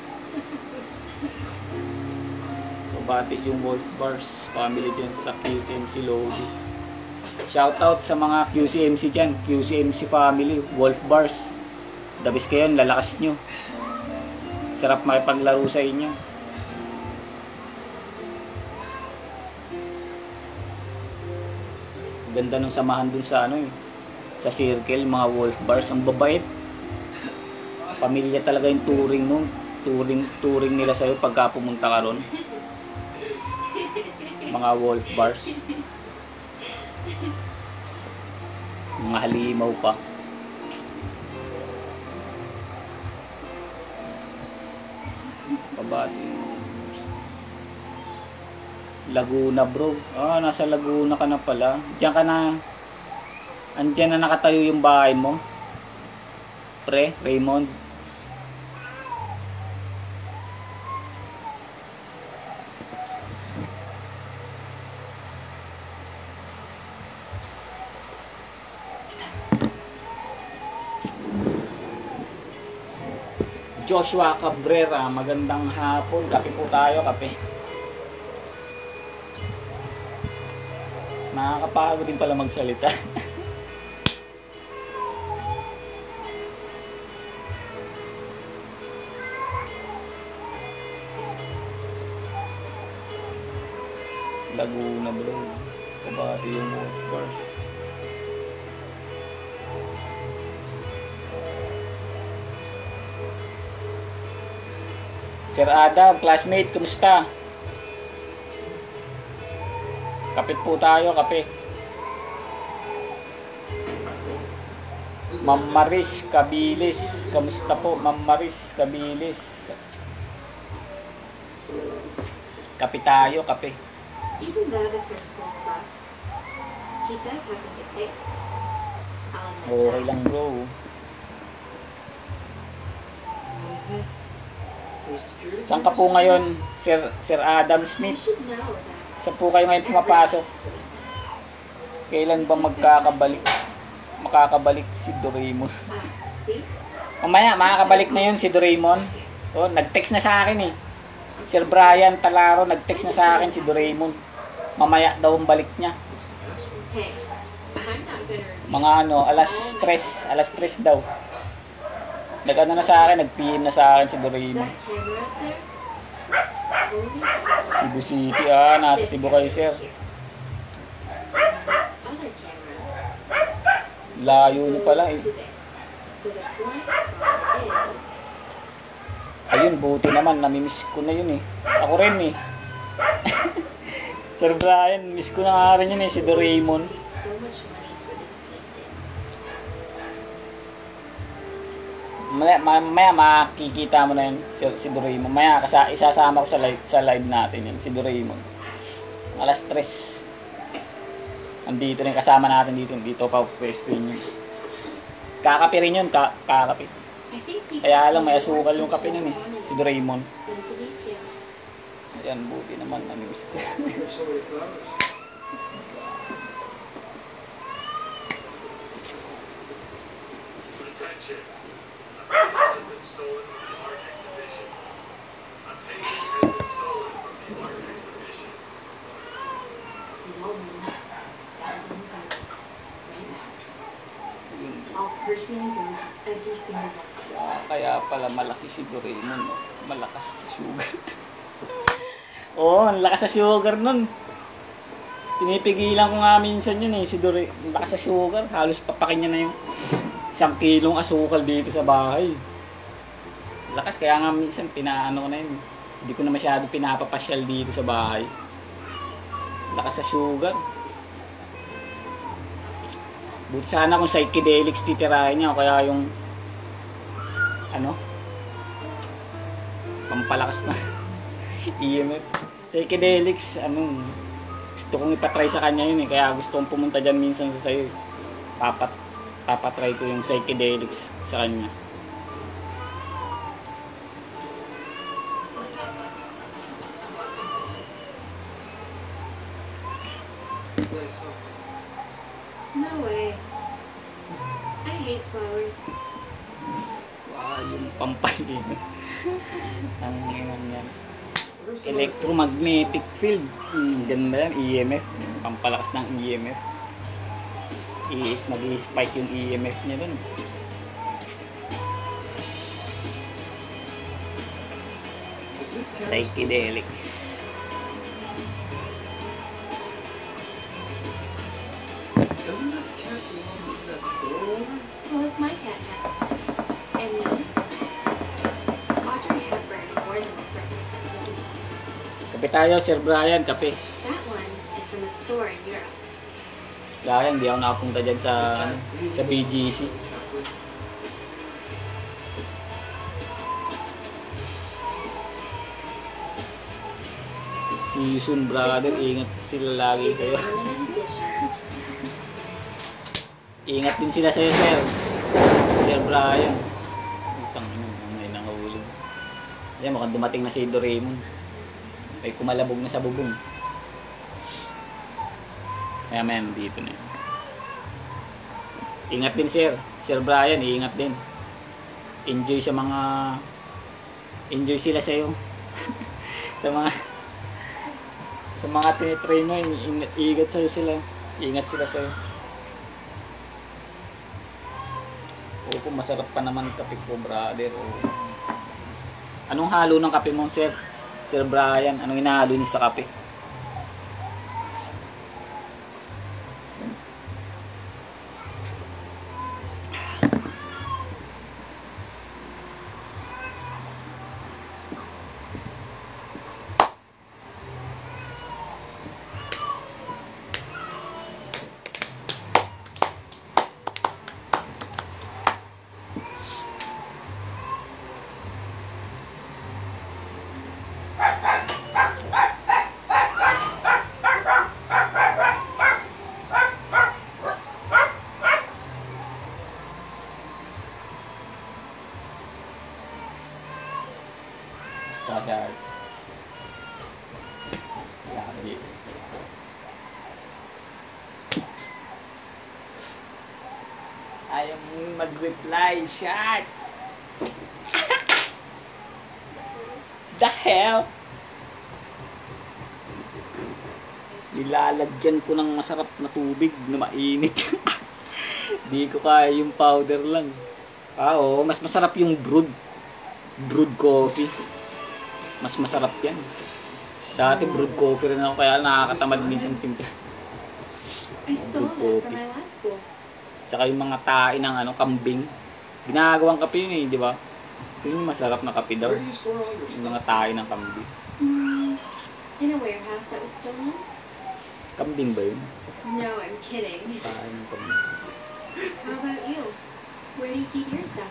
Bati yung Wolf Bars family dyan sa Q C M C Lodi. Shoutout sa mga Q C M C dyan, Q C M C family, Wolf Bars. Dabis kayo, lalakas nyo. Sarap makipaglaro sa inyo. Ganda ng samahan dun sa ano eh, sa circle, mga Wolf Bars. Ang babait. Pamilya talaga yung touring mo. Touring, touring nila sa'yo pagka pumunta ka ron. Mga Wolf Bars. Mga halimaw pa. Pabati. Laguna bro. Ah, nasa Laguna ka na pala. Diyan ka na. Andiyan na nakatayo yung bahay mo. Pre, Raymond. Joshua Cabrera, magandang hapon. Kape po tayo, kape. Nakakapagod din pala magsalita. Laguna bro. Kabati yung Wolfers. Sir Adam, classmate, kumusta? Kapit po tayo, kape. Ma'am Maris Cabilis, kamusta po Ma'am Maris Cabilis? Kape tayo, kape. Even though the principal sucks, he does have some good taste. I'll admit Okay that. lang bro. Saan ka po ngayon, Sir Sir Adam You Smith? should know that. Saan po kayo ngayon pumapasok? Kailan ba magkakabalik? Makakabalik si Doraemon? Ah, see? Mamaya, makakabalik na yun si Doraemon. Oh, nag-text na sa akin eh. Sir Brian Talaro, nag-text na sa akin si Doraemon. Mamaya daw ang balik niya. Hey, I'm not gonna review Mga ano, alas tres, alas tres daw. Nag-ano na sa akin, nag-P M na sa akin si Doraemon. that camera up there. Only Cebu City, ah, nasa Cebu kayo sir. other camera Layo niyo pala eh. to there. So the blank spot is Ayun, buti naman, namimiss ko na yun eh. Ako rin eh. Sir Brian, miss ko na nga rin yun eh, si Doraemon. paid so much money for this painting. Maya, maya makikita mo na yun, si, si Doraemon. Maya, kasa, isasama ko sa live, sa live natin yun, si Doraemon. Alas tres. Andito rin, kasama natin dito. Dito pa pwesto yun. Kakape rin yun, ka, kakape. I think people Kaya lang, may asukal yung kape nun eh, si Doraemon. into detail. Ayan, buti naman, namimiss ko. There's so many flowers. Attention. A painting has been stolen from the art exhibition. A painting has been stolen from the art exhibition. No, that sounds like right. I'll personally go every single one. Kaya, kaya pala malaki si Doraemon, no? Malakas sa sugar. Oo, ang lakas sa sugar nun. Pinipigilan ko nga minsan yun eh, si Doraemon. Lakas sa sugar, halos papakin niya na yung isang kilong asukal dito sa bahay. Lakas, kaya nga minsan pinaano ko na yun. Hindi ko na masyado pinapapasyal dito sa bahay. Lakas sa sugar. Buti sana kung psychedelics titirahin niya, o kaya yung ano, pampalakas na E M F. Psychedelics, ano, gusto kong ipatry sa kanya yun eh, kaya gusto kong pumunta dyan minsan sa sayo. Papat, papatry ko yung psychedelics sa kanya. Nice, huh? No way. I hate flowers. Wow, yung pampay din. Ang ang yan. Where's some of the- Electromagnetic field. Hmm, ganda yan, E M F. Pampalakas ng E M F. Is mag-spike yung E M F niya dun. Is this camera still- Psychedelics. Doesn't this cat belong to that store? Well, it's my cat now. And these? Audrey Hepburn wore them for his activity. Kape tayo, Sir Brian, kape. That one is from a store in Europe. Kaya hindi ako nakapunta dyan sa, ano, sa B G C. See you soon, brother. Ingat sila lagi Is a sa'yo. limited edition. Ingat din sila sa'yo, sir. Sir Brian. Utang ina, may nangahulog. Yan, mukhang dumating na si Doraemon. May kumalabog na sa bubong. Kaya man, dito na yun. Ingat din, sir. Sir Brian, ingat din. Enjoy sa mga... Enjoy sila sa'yo. Sa mga... Sa mga tinitrain mo, ingat, ingat sa'yo sila. Ingat sila sa'yo. Opo, masarap pa naman kape ko, brother. Oo. Anong halo ng kape mo, sir? Sir Brian, anong inahalo niyo sa kape? Basta siya. Lagi. Ayaw mo mag-reply, shot! The hell? Nilalagyan ko ng masarap na tubig na mainit. Di ko kaya yung powder lang. Ah, oo, mas masarap yung brewed. Brewed coffee. Mas masarap yan. Dati brewed coffee rin ako, kaya nakakatamad minsan timpla. I stole that from my last school. Tsaka yung mga tae ng ano, kambing. Ginagawang kape yun eh, di ba? Yun yung masarap na kape daw. Where do you store all your Yung mga stuff? tae ng kambing. Hmm, in a warehouse that was stolen? Kambing ba yun? No, I'm kidding. Tae ng kambing. How about you? Where do you keep your stuff?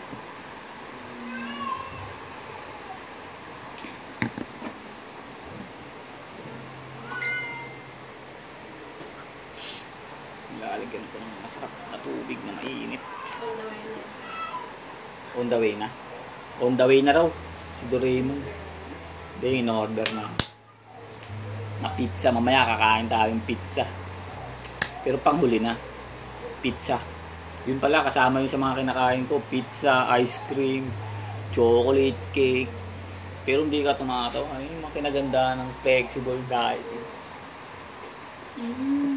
Lalagyan ko ng masarap na tubig na mainit. Oh, no, I know. On the way na. On the way na raw. Si Doraemon. Hindi, in-order na. Na pizza. Mamaya kakain tayong pizza. Pero panghuli na. Pizza. Yun pala, kasama yun sa mga kinakain ko. Pizza, ice cream, chocolate cake. Pero hindi ka tumatawa. Ayun yung mga kinagandaan ng flexible diet. Mm.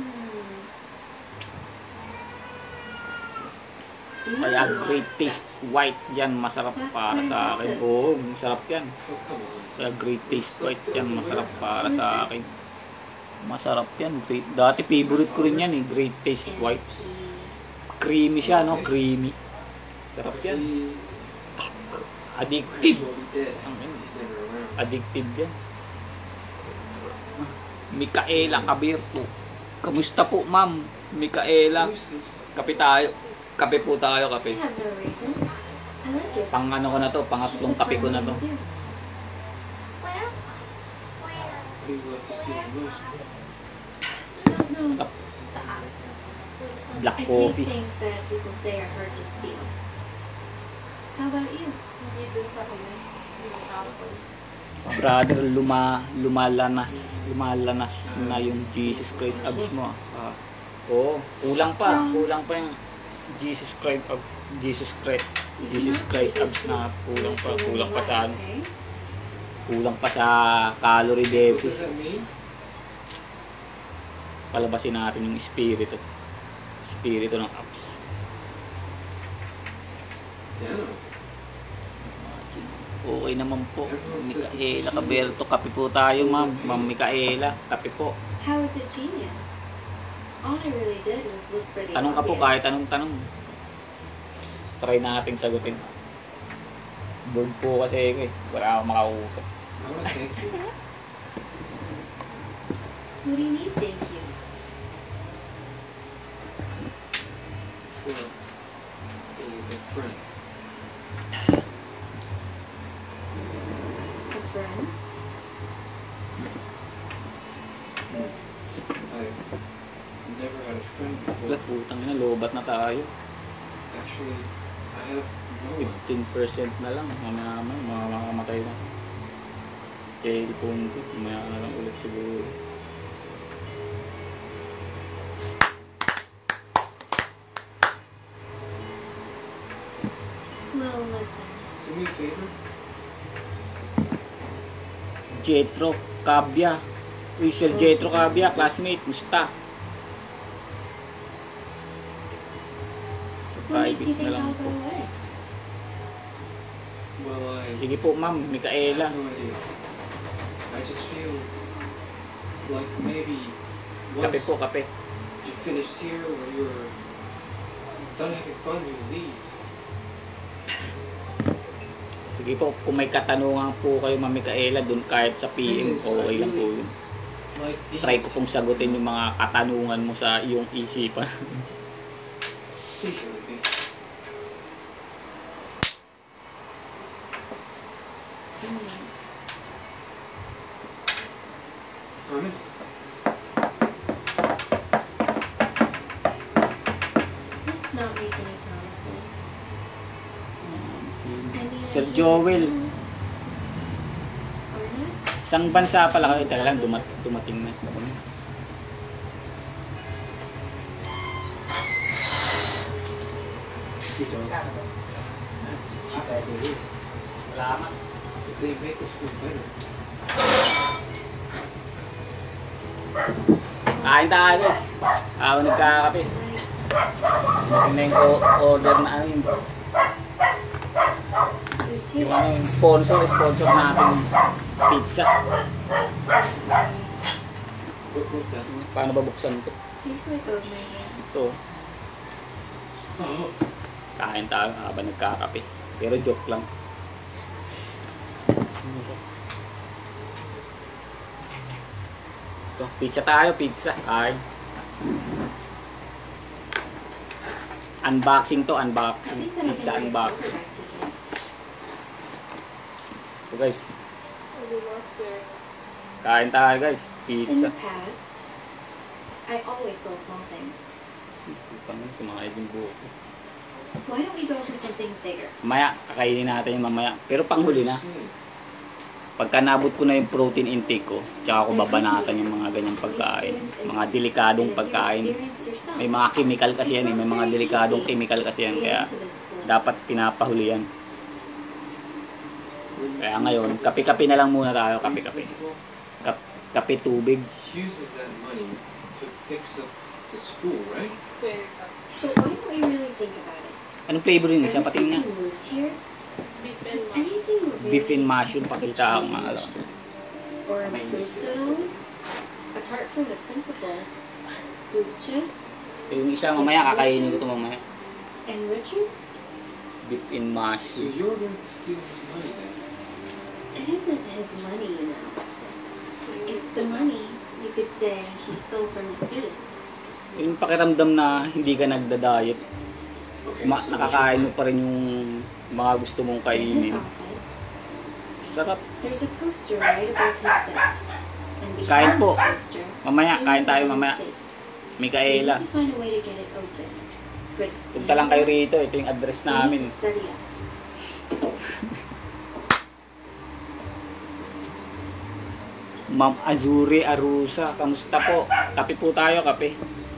Kaya Ooh, great taste white yan, masarap para sa akin. Oo, masarap yan. Oh, come on. Kaya great taste white yan, masarap para sa akin. Masarap yan. Great. Dati favorite ko rin yan eh, great taste white. Creamy siya, no? Creamy. Sarap yan. Addictive. Well, he did. Ang ina, He's never around. addictive yan. Micaela Cabirto. Kamusta po, ma'am? Micaela. Kape tayo. Kape po tayo, I kape. have no reason. I like it. Pang ano ko na to, pangatlong kape ko na to. What do you love to see the most? No. Black I take coffee. things that people say are hard to steal. How about you? Hindi dun sa kanya. Yung tapon. Brother, luma, lumalanas. Lumalanas na yung Jesus Christ abs mo. Ah. Oo, kulang pa. Kulang pa yung Jesus Christ ab, Jesus Christ. Jesus Christ abs na kulang pa. Kulang pa sa ano. Okay. Kulang pa sa calorie What does deficit. that mean? Palabasin natin yung espiritu. Espiritu ng abs. Yeah. Okay naman po. Micaela Cabirto, kape po tayo, ma'am. Ma'am Micaela, kape po. How is it genius? All I really did was look for the Tanong ka po obvious. kahit anong tanong. Try nating sagutin. Bored po kasi ako eh. Wala akong makausap. I was thinking. What do you mean, thank you? for a, a friend. A friend? I've never had a friend before. Wala, putang ina, lobat na tayo. Actually, I have no one. fifteen percent na lang. Mamaya naman, mamamatay na. Cellphone ko, mamaya na lang ulit siguro. Well, listen. Do me a favor. Jetro Cabia. Uy, Sir Jetro Cabia, classmate, musta? Sa What makes private you na think lang I'll po. go away? Well, I Sige po, ma'am, I Mikaela. have no idea. I just feel like maybe Kape once po, kape. you finished here or you're done having fun, you leave. Sige po, kung may katanungan po kayo, ma'am Mikaela, dun kahit sa P M, okay lang po yun. Like being Try ko pong sagutin yung mga katanungan mo sa iyong isipan. Stay here with me. Promise? Let's not make any promises. I mean, Sir I Joel, Or not? isang bansa pala kayo, talagang dumat dumating na. Salamat. If they make us feel better. Kain tayo guys. Ako nagkakape. Dumating na yung order na ano yung, You too. yung ano yung sponsor, sponsor natin pizza. What wrote that? Paano ba buksan ito? Tastes like oat my hand. Ito. Oh, Kain tayo habang nagkakape. Pero joke lang. Ito, pizza tayo, pizza. Ay. Unboxing to, I unboxing. think that I Pizza can get a unboxing. back ticket. Ito guys, Hindi mo spare. kain tayo guys. In Pizza. the past, I always stole small things. Putang ina, sumakay din buhok ko. Why don't we go for something bigger? Mamaya, kakainin natin yung mamaya. Pero panghuli na. say. Pagka nabot ko na yung protein intake ko, tsaka ko babanatan yung mga ganyang pagkain. Mga delikadong pagkain. May mga chemical kasi yan eh. May mga delikadong chemical kasi yan. Kaya dapat pinapahuli yan. Kaya ngayon, kape-kape na lang muna tayo. Kape-kape. Kap kape tubig. He uses that money to fix up the school, right? Spare ka. But why don't we really think about it? Anong flavor yun? Isa Ever pating nga. since you moved here, Beef has and mash. anything really Beef and mushroom. Pakita ako nga alam. or improved at all? Apart from the principal, who just Yung isa mamaya, kakainin ko ito mamaya. and Richard? Beef and So mushroom. you're going to steal his money then? It isn't his money, you know. It's the money you could say he stole from the students. Yung pakiramdam na hindi ka nagda-diet. Okay, Ma so nakakain mo pa rin yung mga gusto mong In his kainin. office, Sarap. there's a poster right above his desk. And Kain behind po. the poster, Mamaya, there's kain tayo a mamaya. safe. We Mikaela. need to find a way to get it open. But Punta lang kayo rito. Ito yung address we need namin. to study up. Ma'am Azuri Arusa. Kamusta po? Kape po tayo, kape.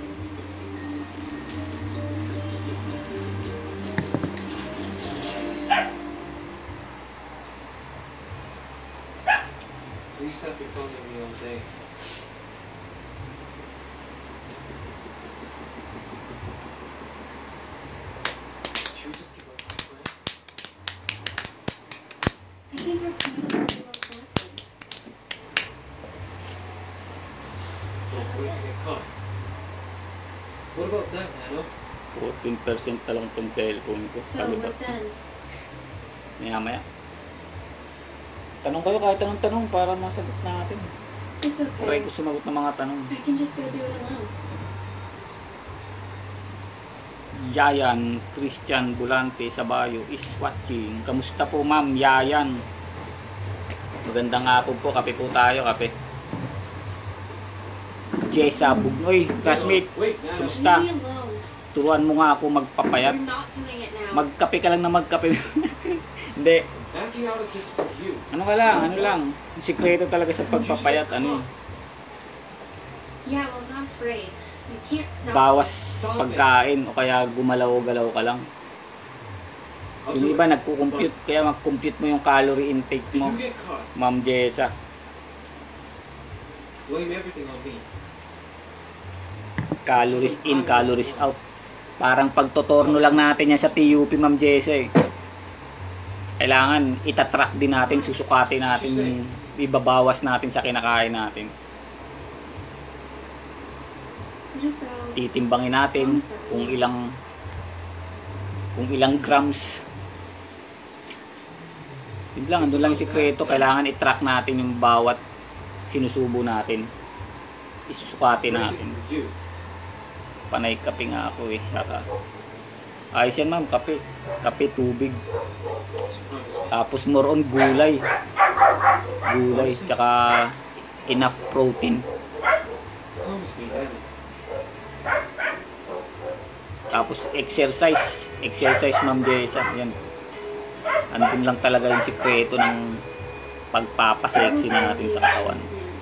please stop your phone with me all day. Should we just give up on the plan? I think we're kind of a little collected. Well, what if you get caught? What about that, Nano? fourteen percent na lang itong cellphone ko. So Sabi ba? what then? Maya maya. Tanong kayo kahit anong tanong para masagot natin. It's Try okay. ko sumagot ng mga tanong. I can just go do it alone. Yayan Christian Bulante Sabayo is watching. Kamusta po ma'am Yayan? Magandang hapon po, kape po tayo, kape. Jessa Bugnoy, classmate, Wait, Nano. kamusta? Leave me alone. Turuan mo nga ako magpapayat. You're not doing it now. Magkape ka lang na magkape. Hindi. Backing out of this for you. Ano ka lang, ano lang. Sikreto talaga sa pagpapayat, ano. Yeah, well, I'm not afraid. You can't stop. Bawas pagkain o kaya gumalaw-galaw ka lang. I'll Yung do iba it. nagko-compute, kaya mag-compute mo yung calorie intake If mo. you get caught, Ma'am Jessa. blame everything on me. Calories in, calories out. Parang pagtotorno lang natin yan sa T U P, Ma'am Jessa eh. Kailangan itatrack din natin, susukatin natin, ibabawas natin sa kinakain natin. What about... Titimbangin natin kung ilang kung ilang grams. Yun lang, andun lang yung sikreto. Kailangan i-track natin yung bawat sinusubo natin. Isusukatin natin. For you. Panay kape nga ako eh. Kaka. Ayos yan ma'am, kape. Kape, tubig. Tapos more on gulay. Gulay. Tsaka enough protein. Promise me, Daddy. Tapos exercise. Exercise ma'am Jessa. Yan. Andun lang talaga yung sikreto ng pagpapasexy natin sa katawan.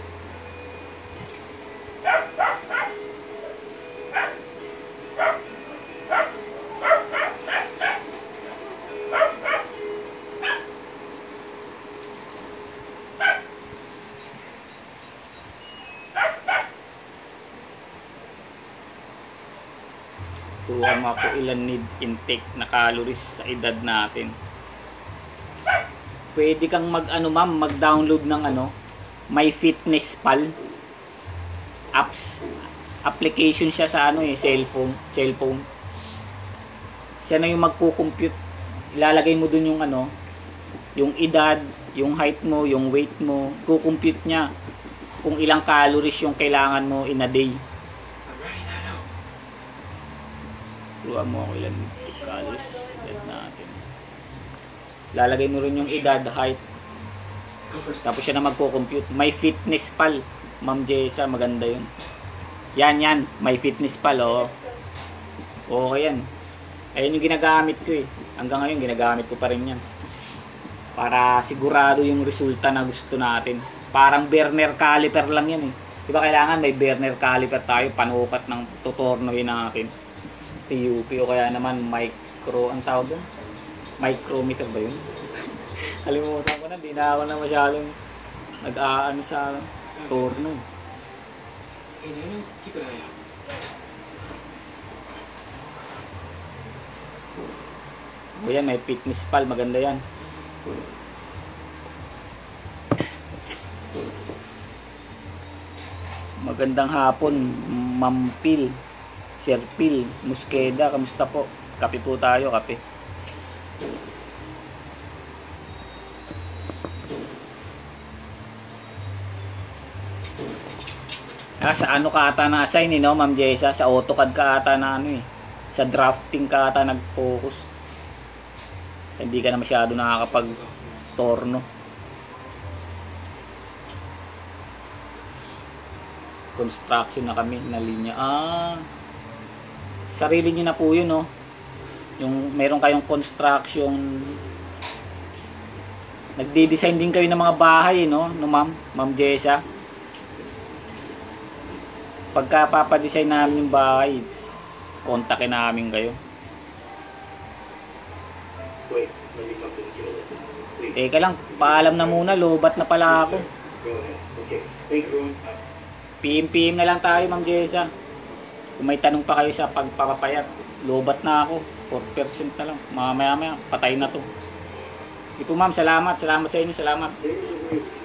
Turuan mo ako ilan need intake na calories sa edad natin. Pwede kang mag ano ma'am, mag-download ng ano, MyFitnessPal apps. Application siya sa ano eh, cellphone, cellphone. Siya na yung magko-compute. Ilalagay mo dun yung ano, yung edad, yung height mo, yung weight mo, kukompute niya kung ilang calories yung kailangan mo in a day. I'm ready, Nano. Turuan mo ako ilan calories edad natin. Lalagay mo rin yung edad, height. Go first. Tapos siya na magko-compute. MyFitnessPal, Ma'am Jessa, maganda yun. Yan, yan. MyFitnessPal, oo. Okay yan. Ayun yung ginagamit ko eh. Hanggang ngayon, ginagamit ko pa rin yan. Para sigurado yung resulta na gusto natin. Parang burner caliper lang yan eh. Diba kailangan may burner caliper tayo, panukat ng tutornohin natin. T U P o kaya naman micro, ang tawag doon? Micrometer ba yun? Kalimutan ko na, di na ako na masyadong nag-aano sa torno. Hey, Nano, keep an eye out. O yan, may fitness pal, maganda yan. Magandang hapon, Ma'am Pil, Sir Pil, Muskeda, kamusta po? Kape po tayo, kape. Ah, sa ano ka ata na-assign eh, no, Ma'am Jessa? Sa AutoCAD ka ata na ano eh. Sa drafting ka ata nag-focus. Hindi ka na masyado nakakapag-torno. Construction na kami na linya. Ah, sarili nyo na po yun, no? Yung meron kayong construction. Nagdi-design din kayo ng mga bahay, no? No, Ma'am? Ma'am Jessa? Pagka papadesign namin yung bahay, kontakin namin kayo. Wait, let me come to the unit. Please, Teka lang, paalam na muna, lobat na pala ako. go ahead. Okay, thank you. P M P M na lang tayo, Ma'am Jessa. Kung may tanong pa kayo sa pagpapapayat, lobat na ako. four percent na lang. Mamaya-maya, patay na to. Di po ma'am, salamat. Salamat sa inyo, salamat.